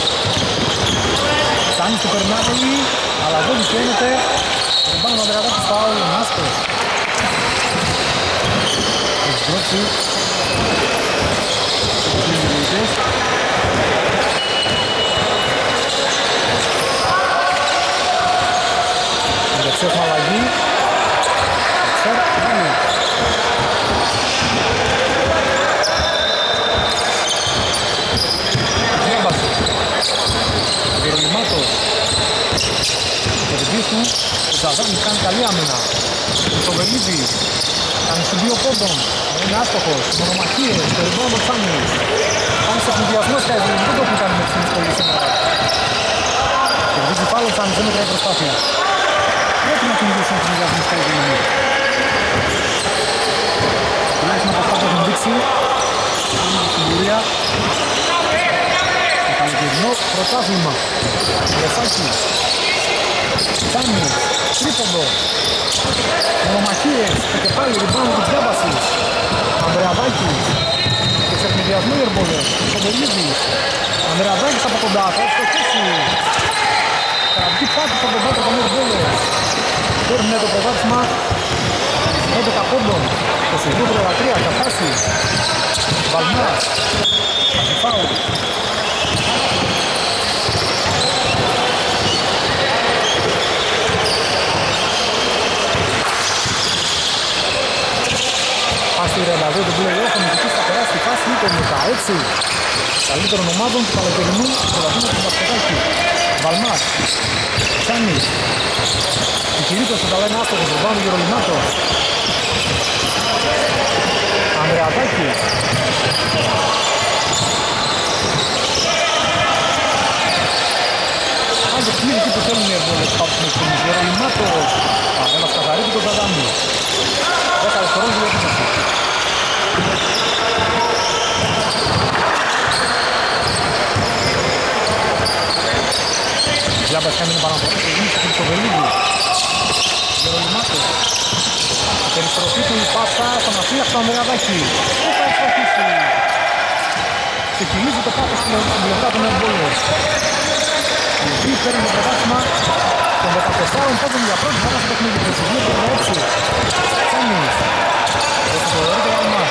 Φτάνει στο περνάδι, αλλά δεν δικαιώνεται. Ριμπάνω να δραγάτει στα όλα, Νάστος. Έχει δώσει. Τους δύο διαιτητές. Εντάξει, έχουμε αλλαγή. Γερολιμάτος. Ο Ρημπίσου. Ο Ζαδάνης κάνει καλή άμυνα. Ο Σοβελίδης. Κάνει σου 2 πόντων. Είναι άστοχος. Μονομαχίες. Το ριμπάουν το Τσάνιος. Κάνει σε συνδυασμό Σκάιζλιν. Δεν το έχουν κάνει με τις πολύ σήμερα. Κερδίζει πάλι ο Τσάνιος. Δεν μετράει προσπάθεια. Πρέπει να κυνηγήσουν τις συνδυασμούς Σκάιζλιν. Τουλάχιστον από αυτά που έχουν δείξει. Είναι η συγκυρία. Το καλοκαιρινό πρωτάθλημα. Λεφάκη. Τσάνιος. Τρίποντο. Μονομαχίες. Και πάλι ριμπάνω της διάβασης. Ανδρεαδάκης. Και σε εκμηδιασμό Ιερμπόλες. Σοβελίδης. Ανδρεαδάκης από κοντά. Θα ευστοχίσει. Καραβική πάτη από κοντά των Ιερμπόλες. Παίρνει το προβάδισμα. 11 πόντων. 22-33. Καφάση. Βαλμάς. Αντιφάου. Στη 32 του play-off, ο νικητής θα περάσει στη φάση των 16 καλύτερων ομάδων του καλοκαιρινού πρωταθλήματος του μπασκετάκι. Βαλμάς, Τσάνης, η Κυρίτος θα τα λένε άστοχος, τον πάνω Γερολιμάτος, Ανδρεαδάκη, αν το παιχνίδι εκεί που θέλουν οι Ερβόλες πάψουν στους Γερολιμάτος, ένας καθαρίζει τον Ζαδάνη. 10 δευτερόλεπτα για επίθεση. Γιάμπας κάνει την παραφορά και γίνει στο Χρυσοβελίδη. Γερολιμάτος. Περιστροφή του η πάσα στον αφύλακτο Ανδρεαδάκη. Δεν θα εξοχίσει. Ξεκινήσει το πάθος στην πλευρά των Ερβόλων. Οι οποίοι παίρνουν το προβάσμα των 14 πόντων για πρώτη φορά στο παιχνίδι. 22-36. Τσάνης. Έχει το ωραίο το γραμμά.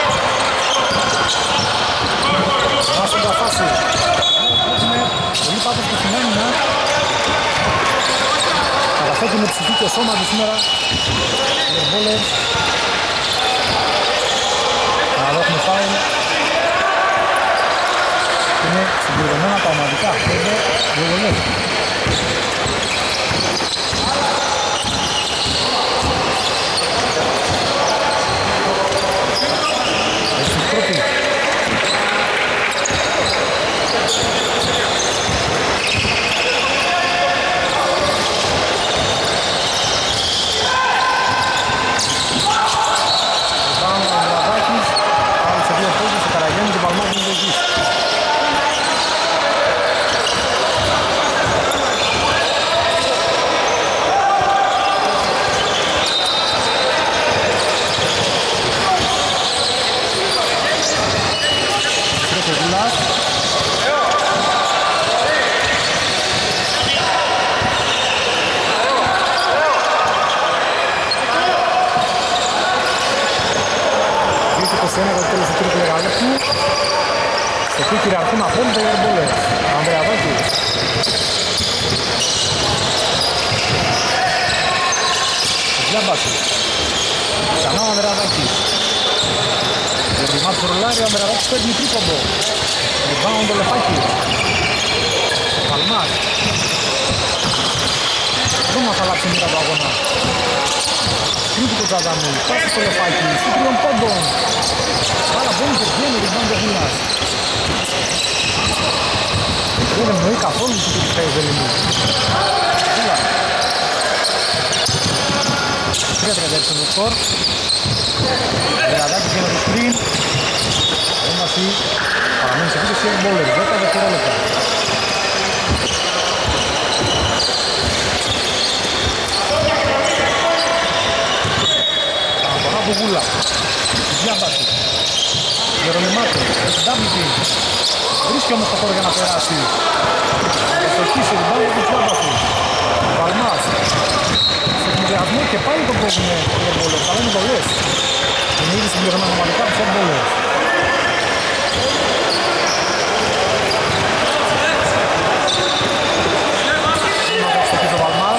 Βάσει τα φάση. Πολύ πάθος και στην άμυνα. Καταθέτει με ψυχή και σώμα του σήμερα. Λερβόλες. Να δω έχουμε φάουλ. Εμένα τα ομαδικά, 5 βολές. Έτσι πρώτη. Εκεί κυριαρχούν απόλυτα οι Ερμπόλες. Ανδρεαδάκη. Διάμπαση. Ξανά ο Ανδρεαδάκη. Γερμιμάς ρολάρει, ο Ανδρεαδάκης παίρνει τρίποντο. Rebound το Λεφάκη. Παλμάς. Δεν μας αλλάξει μοίρα του αγώνα. Κρύβει το Τζαδανού. Πάση στο Λεφάκη. Στην τριών πόντων. Άρα μπαίνει και βγαίνει rebound το Βίλας. Δεν εννοεί καθόλου τι του παίζει Ελληνού. Βίλα. 3-36 το σκορ. Γεραδάκης για το screen. Έμαση παραμένει σε επίθεση Ερμπόλερ. 10 δευτερόλεπτα. Αναφορά του Βούλα. Διάβαση. Γερονιμάτο. Double team. Βρίσκει όμως το χώρο για να περάσει. Ευτοχίσει την μπάλα του Τσουάμπαση. Παλμάς. Σε εκμηδιασμό και πάλι τον κόβουν οι Ερμπόλες. Αλλά είναι πολλές. Είναι ήδη συμπληρωμένα ομαδικά τους Ερμπόλες. Ευτοχίσει ο Παλμάς.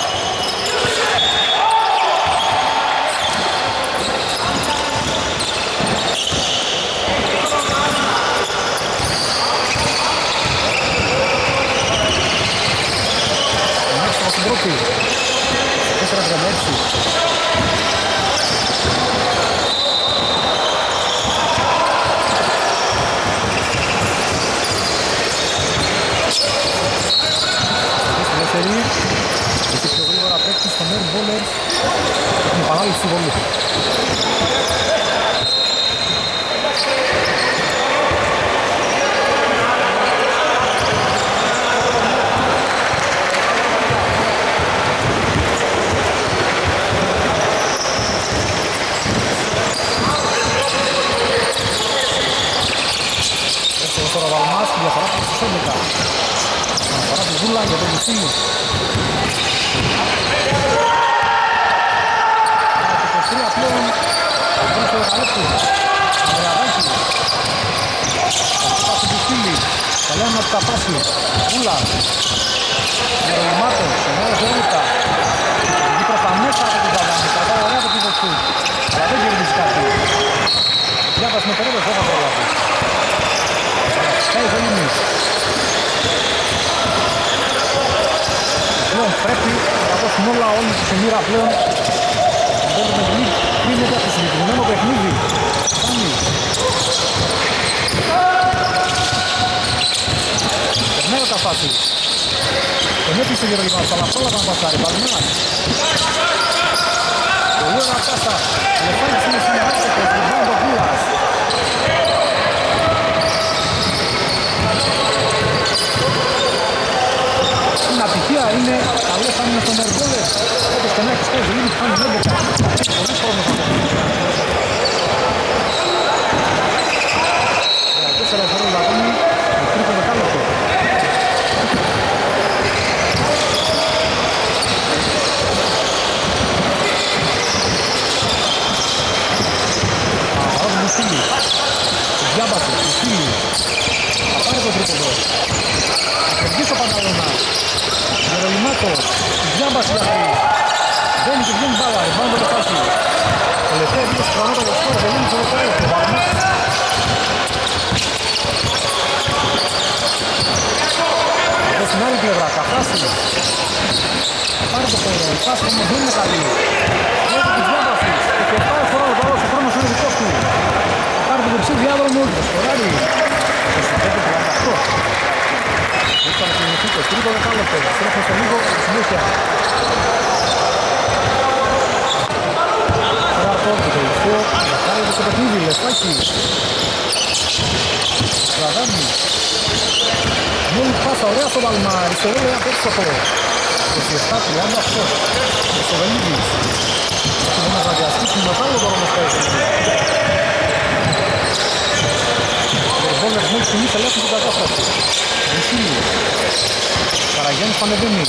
Πρώτη, 4-36. Στη δεύτερη, εκεί πιο γρήγορα παίκτης στον Ερμπόλερ. Έχουν παράληψη βολή. Τώρα ο Βαλμάς, τη διαφορά προς τους 11. Αναφορά του Ζούλα για τον Βουσίλη. Από το 3 πλέον, ο πρώτο δεκαλέπτου. Ανδρεαδάκη. Πάση του Βουσίλη. Καλέα να τα πάσει. Ζούλα. Γερολιμάτο, σε νέα δευτερόλεπτα. Εκεί προς τα μέσα από την Ζαδάνη. Κρατάει ωραία το πίσω του. Αλλά δεν κερδίζει κάτι. Διάβαση με περίπτωση, δεν θα προλάβει. Hey, Ελληνής. Πλέον πρέπει να δώσουν όλα όλοι στη μοίρα πλέον. Μπορούμε να κρίνεται από το συγκεκριμένο παιχνίδι. Φτάνει. Περνάει τα φάση. Τον έπισε ο Γερολιμάς, αλλά όλα θα πασάρει. Παλμάς. Πολύ ωραία πάσα. Λεφτάνης είναι συνεργάστηκος. Λεφτάνει το Βούλας. Στην ατυχία είναι καλές άμυνες των Ερμπόλες. Όπως και να έχεις παίζει, ήδη φτάνει 11. Πολύ χρόνος ακόμα. 4 δευτερόλεπτα ακόμη, το τρίτο δεκάλεπτο. Αναφορά του Βουσίλη. Διάβαση, Βουσίλη. Θα πάρει το τρίποντο. Θα κερδίσει ο Πανταλώνας. Γερολιμάτος, διάμπαση για αυτή. Μπαίνει και βγαίνει μπάλα, ριμπάουντ το φάση. Τελευταία επίθεση του το σκορ, δεν είναι το δεκάλεπτο. Βαλμάς. περάσει. Πάρε το χώρο, η πάση όμως δεν είναι καλή. Λόγω της διάβασης. Και πάει φορά ο Παόλος, ο χρόνος είναι δικός του. Θα πάρει το δεξί διάδρομο, το σκοράρει. 25-38. Ήρθαν και μυθίτες, τρίτο δεκάλεπτο. Στρέφω σε λίγο, συνέχεια. Τώρα το τελευταίο, δεκάλεπτο στο παιχνίδι, Λεφτάκη. Στραδάνη. Μόλι πάσα, ωραία στο Βαλμά, αριστερό λέει απ' έξω χώρο. 27-38. Στο Βελίδης. Έχουμε να διαστήσουμε με άλλο τώρα όμως πέρα. Ο Ρεβόλερ μόλις στιγμής ελέγχουν την κατάσταση. Μισήλιο. Καραγιάννης πανεβαίνει.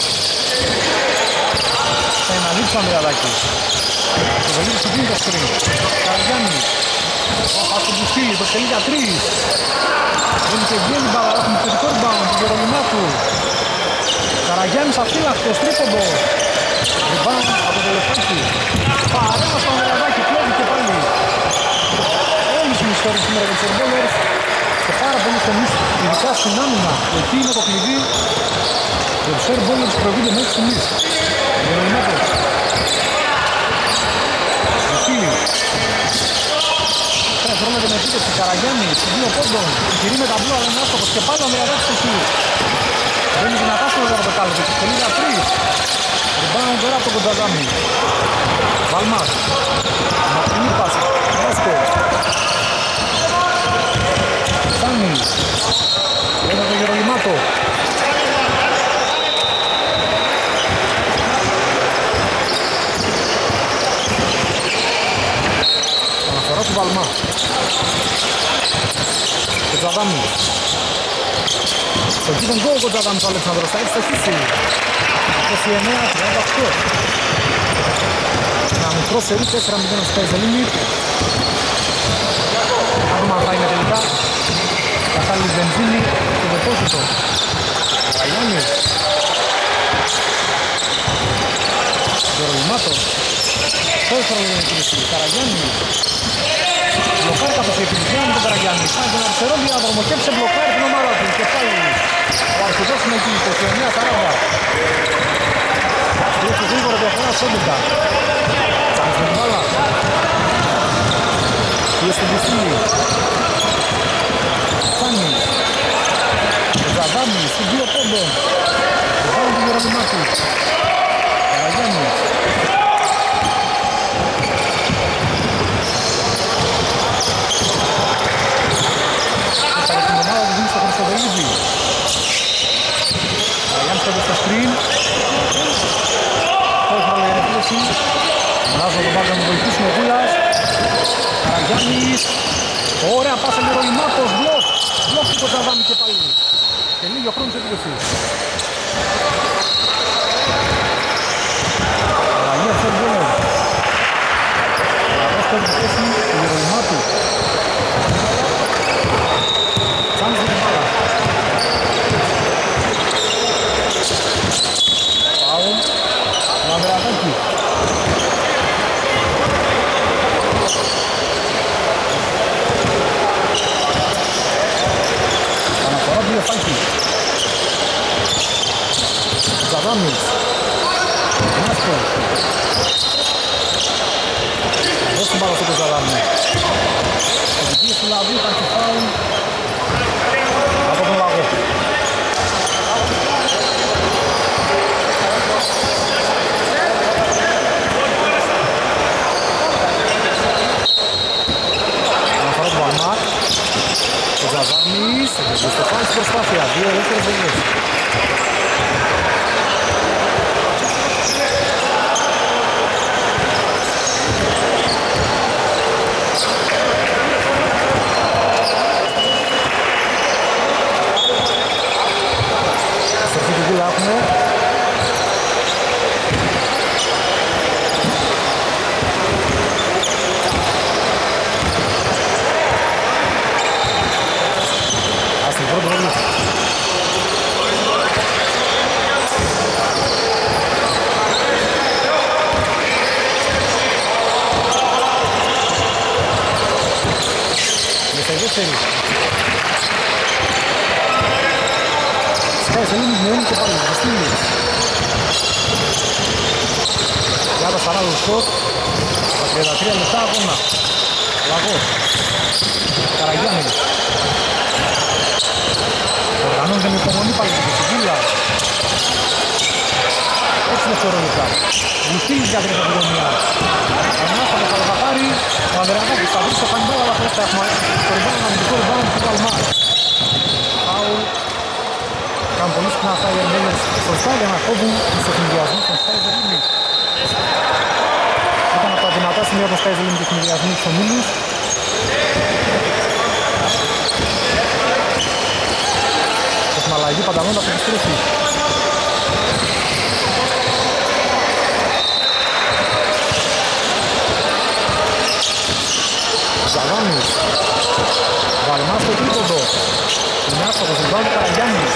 Θα εναλείψει ο Αμυριαδάκης. Το Βελίδης του δίνει το σκριν. Καραγιάννης. Από τον Μπουσίλη, το στελεί για 3. Δεν και βγαίνει μπάλα, έχουμε θετικό rebound του Γερολιμάτου. Καραγιάννης αφύλακτος, τρίποντο. Rebound από το Λεφτάκη. Παρέα στο Αμυριαδάκη, κλέβει και πάλι. Όλοι συνιστόροι σήμερα για τους Ερμπόλερς. Και πάρα πολλοί τομείς, ειδικά στην άμυνα. Εκεί είναι το κλειδί. Και τους Ερμπόλερς προηγούνται μέχρι στιγμής. Γερολιμάτος. Μπουσίλη. Χρόνο για την επίθεση, Καραγιάννη, στους 2 πόντων, γυρί με ταμπλό, αλλά είναι άστοχος και πάλι ο Αμυριαδάκης εκεί. Μπαίνει δυνατά στο δεκαλεπτό, και στελεί για 3. Rebound τώρα από τον Κοντζαδάμι. Βαλμάς. Μακρινή πάση. Ρέσκος. Σάνης. Ένα το Γερολιμάτο. Αναφορά του Βαλμά. Κοντζαδάμι. Στο give and go ο Κοντζαδάμις ο Αλεξανδρός. Θα έχει στοχίσει. 29-38. Ένα μικρό σερί 4-0 στο Πεζελίνη. Να δούμε αν θα είναι τελικά. Κατάλληλη βενζίνη και δεπόζιτο. Καραγιάννης. Γερολιμάτος. Τόφρο είναι η κρίση. Καραγιάννης. Μπλοκάρει καθώς η Επιδιάννη τον Καραγιάννη. Πάει τον αριστερό διάδρομο και έψε μπλοκάρει την ομάδα του. Και πάλι ο αρχηγός είναι εκεί. 29-40. Έχει γρήγορα διαφορά στο 11. Τσάνης με την μπάλα. Πήγε στην Μπουσίλη. Τσάνης. Ο Τζαδάμις στους 2 πόντων. Ο Πάνο του Γερολιμάτου. Καραγιάννης. Έφερε την ομάδα του δίνει στο Χρυστοδελίδη. Καραγιάννης πέντε στο screen. Μάζω τον Βάγκα να βοηθήσει ο Γούλας. Καραγιάννης. Ωραία πάσα Γερολιμάτος. Μπλοκ. Μπλοκ του Κοντζαδάμι και πάλι. Και λίγη ο χρόνος επίδεσης. Καραγιάννης στο γκολ. Καραγιάννης στο θέση του Γερολιμάτου. Τσάνης με την μπάλα. Πάω. Ο Ανδρεαδάκη. Αναφορά του Λεφτάκη. Τζαδάμις. Νάσκος. Δώσει την μπάλα στο Τζαδάμι. Η δική του Λαβού υπάρχει φάουλ από τον Λαγό. Αναφορά του Βαλμά. Ο Τζαδάμις. Στο φάουλ στην προσπάθεια. 2 ελεύθερες βολές. Σκάις Ελλήνης μειώνει και πάλι Βαστίλης. Για τα 40 σκορ, στα 33 λεπτά αγώνα. Λαγός, Καραγιάννης. Οργανώνεται με υπομονή πάλι και στην Κούλα. 6 δευτερόλεπτα. Βουστίλης για τρίτα πηγωνία. Ανάσα με Καλβατάρη, ο Ανδρεανάκης θα βρει στο χανιμπάλα, αλλά χωρίς τα έχουμε. Το ριμπάουν αμυντικό ριμπάουν του Καλμάρ. Φάουλ. Κάνουν πολύ συχνά αυτά οι Ερμέλες σωστά για να κόβουν τους εθνιδιασμούς των Σκάις Ελλήνης. Ήταν από τα δυνατά σημεία των Σκάις Ελλήνης και εθνιδιασμού στους ομίλους. Και στην αλλαγή Πανταλώνα θα επιστρέφει. Ζαγάνης. Βαρμάς στο τρίποντο. Νιάστος, ριμπάουν του Καραγιάννης.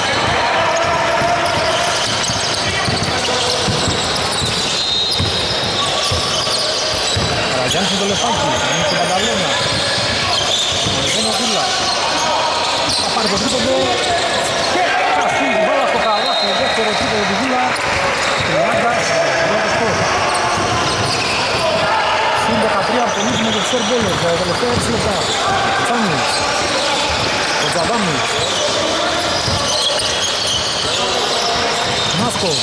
Καραγιάννης με το λεφάκι, είναι στην Πανταλώνα. Ανεβαίνει ο Κούλας. Θα πάρει το τρίποντο και θα στείλει την μπάλα στο καλάθι. Δεύτερο τρίποντο του Κούλα. 30-42 σκορ. Συν 13 απολύτως με το Σερμπόλο για τα τελευταία 6 λεπτά. Τσάνης. Ο Τζαδάμις. Νάσκος.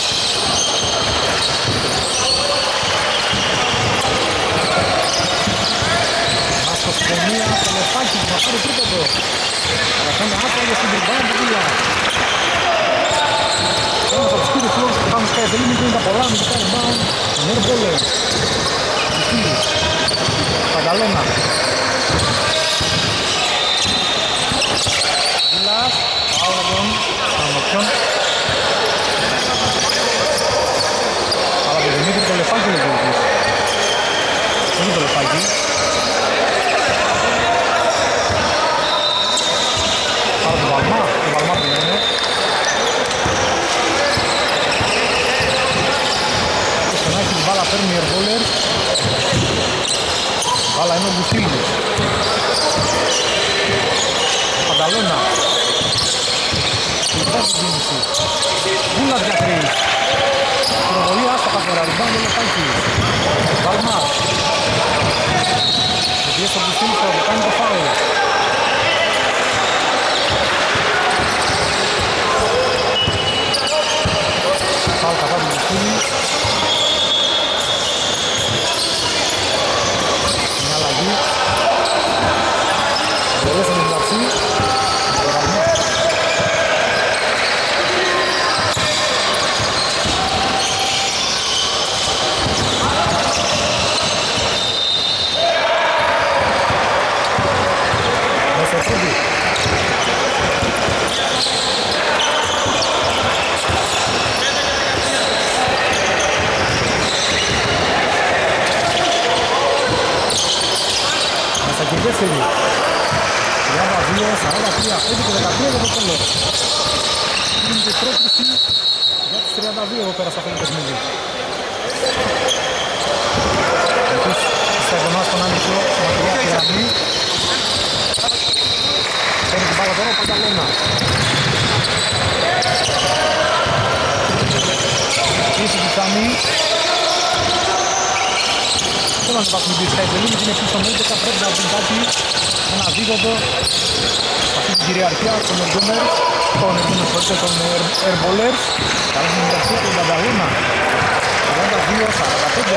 Νάσκος πονία, το λεφάκι που θα πάρει τρίποντο. Θα κάνει άκραγες στην τριμπάνα του Βίλα. Ένας από τους κύριους λόγους που κάνουν Σκάις Ελλήνης είναι τα πολλά αμυντικά rebound. Ο Νέρμπολερ. Βουστίλης. Πανταλώνα. Βίλας. Άουραγον. Ανοπιόν. Αλλά το Δημήτρη το λεφάκι είναι πολιτής. Είναι το λεφάκι. Άρα το Βαλμά. Το Βαλμά που είναι. Και στον άχι την μπάλα παίρνει η Ερβόλερ. Μπάλα είναι ο Μπουσίλης. Πανταλώνα. Λεπτά την κίνηση. Κούλας για τρεις. Προβολή άστοχα τώρα. Ριμπάουντ είναι Λεφάκη. Βαλμάς. Επειδή στο Μπουσίλης θα κάνει το φάουλ. Φάουλ κατά του Μπουσίλη. Μια αλλαγή. Βολές στην μεταξύ. Και δεύτερη 32, 43, 5 και 13 για το τέλος. Είναι και πρόκριση για τους 32 εδώ πέρα σε αυτό το παιχνίδι. Επίσης στα γονάς τον άμεσο μακριά τη γραμμή. Παίρνει την μπάλα τώρα ο Πανταλώνα. Πίεση του Τσάμι. Θέλω να υπάρχουν δύο Σκάις Ελλήνης, είναι πίσω με 11, πρέπει να βρουν κάτι, ένα δίδοντο, αυτή την κυριαρχία, τον Εργκόμερ, τον Ερμπολέρ, καλά στην μεταξύ του Πανταλώνα, 42-45.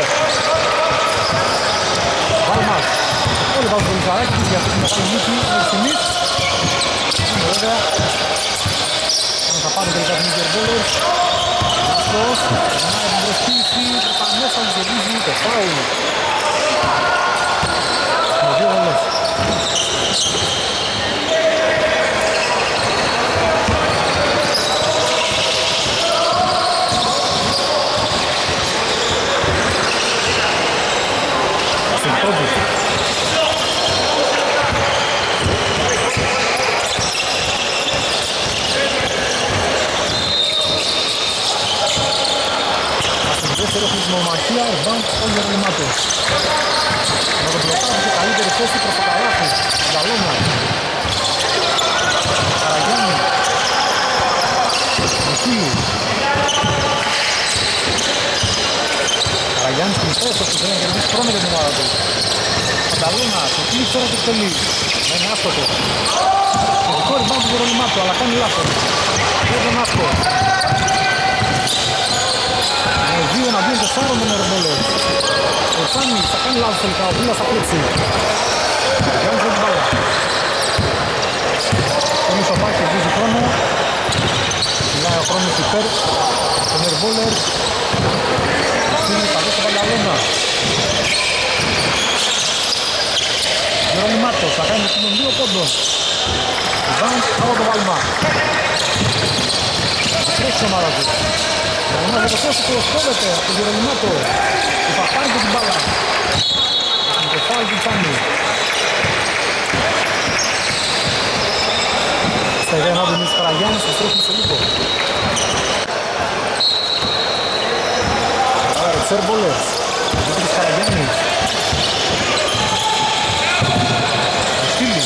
Βάλμας, όλοι βάζουν το λιθαράκι τους για αυτή την αστυνομική μέχρι στιγμής. Είναι βέβαια, αν θα πάρουν τελικά την Ερμπολέρ, αυτός, περνάει την προσποίηση, προφανώς θα γυρίζει το φάουλ. Με δύο βολές. Στην πρώτη. Στην δεύτερη χρησιμομαχία, rebound όλων των ρημάτων. Με το μπλοκάρι και καλύτερη θέση προς το καλάθι. Πανταλώνα. Καραγιάννη. αυτός που θέλει να κερδίσει χρόνο για την ομάδα του. Πανταλώνα, το κλείσει τώρα το εκτελεί. Είναι άστοχο. Το δικό rebound του Γερολιμάτου, αλλά κάνει λάθος. Δεν τον άστοχο. Με 2 εναντίον 4 των Ερμπόλερ. Ο Σάνις θα κάνει λάθος τελικά, ο Βίλας θα κλέψει. Γιάννης δεν την μπάλα. Το Μισοφάκη βγάζει χρόνο. Μιλάει ο χρόνος υπέρ των Ερμπόλερ. Σύνη θα δώσει Πανταλώνα. Γερολιμάτος θα κάνει με 2 πόντων. Βαν από το Βαλμά. Τρέχει η ομάδα του. Βαλμά για το πόσο προσκόβεται από τον Γερολιμάτο. Που θα πάρει και την μπάλα. Με το φάουλ του Τσάνι. Στα ιδέα να δούμε τις Καραγιάννης, θα στρέφουμε σε λίγο. Άρα, Τσέρμπολες. Με τις Καραγιάννης. Φίλοι.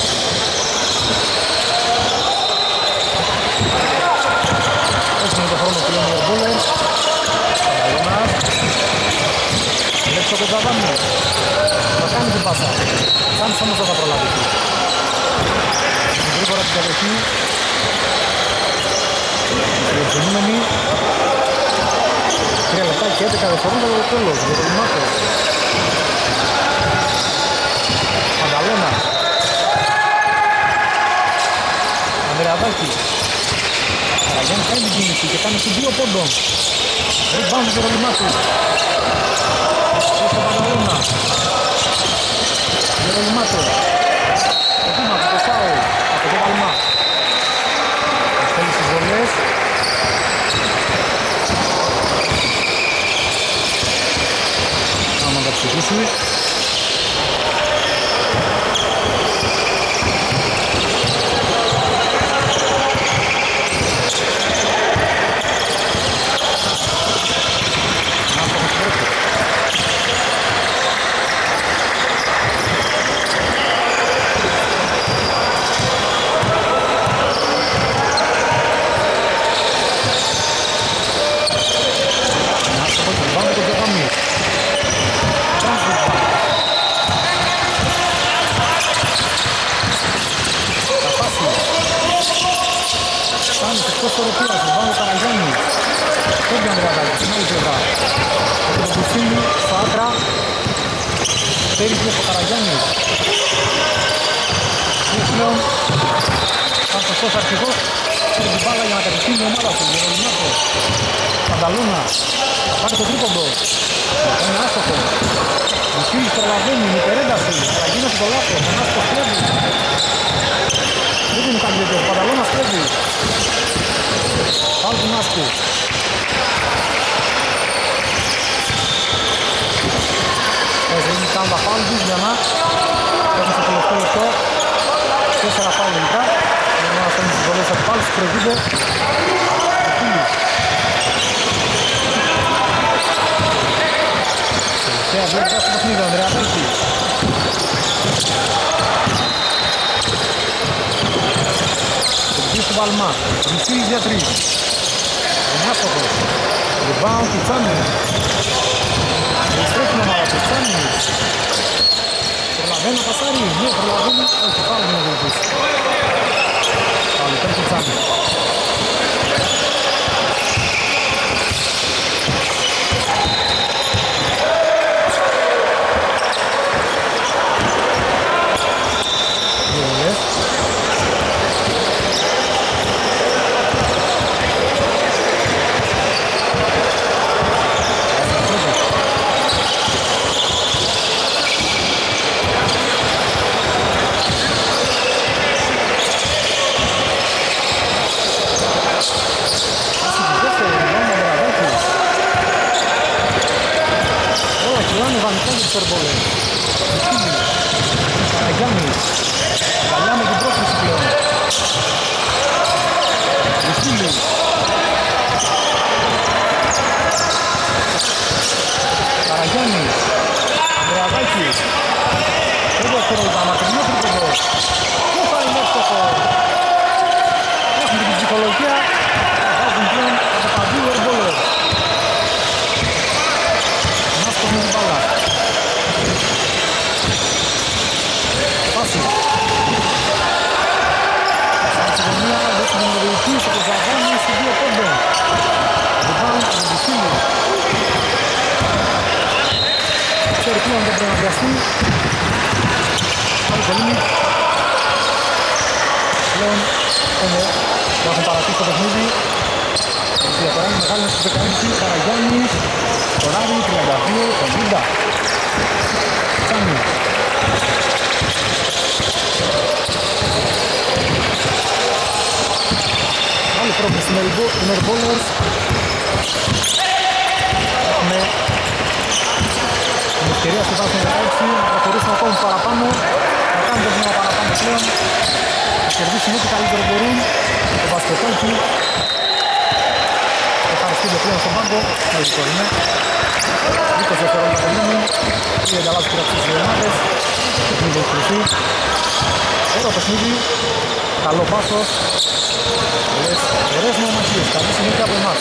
Έχουμε το χρόνο πλέον για Μπόλερς. Παραγωνάς. Λέξω τον Καβάνη. Θα κάνει την πάσα. Κάνεις όμως δεν θα προλάβει. Γρήγορα την κατοχή. Διευθυνούμενη. 3 λεπτά και 11 δευτερόλεπτα για το τέλος. Για το Λιμάτο. Πανταλώνα. Ανδρεαδάκη. Καραγιάννης κάνει την κίνηση και κάνει και 2 πόντων. Rebound του Γερολιμάτου. Έχει το Πανταλώνα. Γερολιμάτου. Το βήμα του το φάουλ από το Βαλμά. Θέλει στις βολές. Άμα τα ψηφίσει. Εκτός φοροπίας, ο Βάνο Καραγιάννη. Φεύγει ο Ανδρεαδάκης, στην άλλη πλευρά. Από το Μπουσίλη, στο άκρα. Πέριζε ο Καραγιάννης. Και πλέον, σαν σωστός αρχηγός, έχει την μπάλα για να κατευθύνει η ομάδα του. Γερολιμάτο. Πανταλώνα. Πάρει το τρίποντο. Είναι άστοχο. Μπουσίλης προλαβαίνει, με υπερένταση. Καραγιάννης το λάθος, ο Νάσκος κλέβει. Δεν είναι κάτι τέτοιο, ο Πανταλώνας κλέβει. Πάλι του Νάσκου. Έτσι είναι κάνουν τα φάουλ τους για να έχουν στο τελευταίο λεπτό 4 φάουλ τελικά. Για να στέλνουν τις βολές από πάλι, προηγούνται ο Φίλης. Τελευταία βλέπετε στο παιχνίδι, ο Ανδρεαδάκη. Το πτύχει του Βαλμά, Μισίλης για 3. Είναι άστοχος. Rebound του Τσάνι. Επιστρέφει την ομάδα του Τσάνι. Προλαβαίνει να πασάρει. Ναι, προλαβαίνει. Όχι, πάλι δεν βοηθήσει. Πάλι υπέρ του Τσάνι. Καραγιάννης. Καλιά με την πρόκληση πλέον. Μισίλης. Καραγιάννης. Ανδρεαδάκης. Το δεύτερο ήταν μακρινό τρίποντο. Πού θα είναι εύστοχο. Έχουν την ψυχολογία. Βάζουν πλέον από παντού Ερμπόλερ. Νάσκος με την μπάλα. πλέον δεν πρέπει να βιαστεί. Άλλη πολύ. Πλέον θα έχουν παρατήσει το παιχνίδι. Η διαφορά είναι μεγάλη στους 16. Καραγιάννης, Κοράρη, 32-50. Τσάνι. Άλλη πρόκληση στην Airballers. Έχουμε την ευκαιρία στη βάση 16 να προχωρήσουν ακόμη παραπάνω. Να κάνουν το βήμα παραπάνω πλέον. Να κερδίσουν ό,τι καλύτερο μπορούν. Το μπασκετάκι. Ευχαριστούνται πλέον στον πάγκο. Λογικό είναι. 20 δευτερόλεπτα τελειώνουν. Η ανταλλάσσουν πήρα στις ομάδες. Παιχνίδι έχει κρυφθεί. Ωραίο παιχνίδι. Καλό πάσος. Ωραίες νομομαχίες. Καλή συνήθεια από εμάς.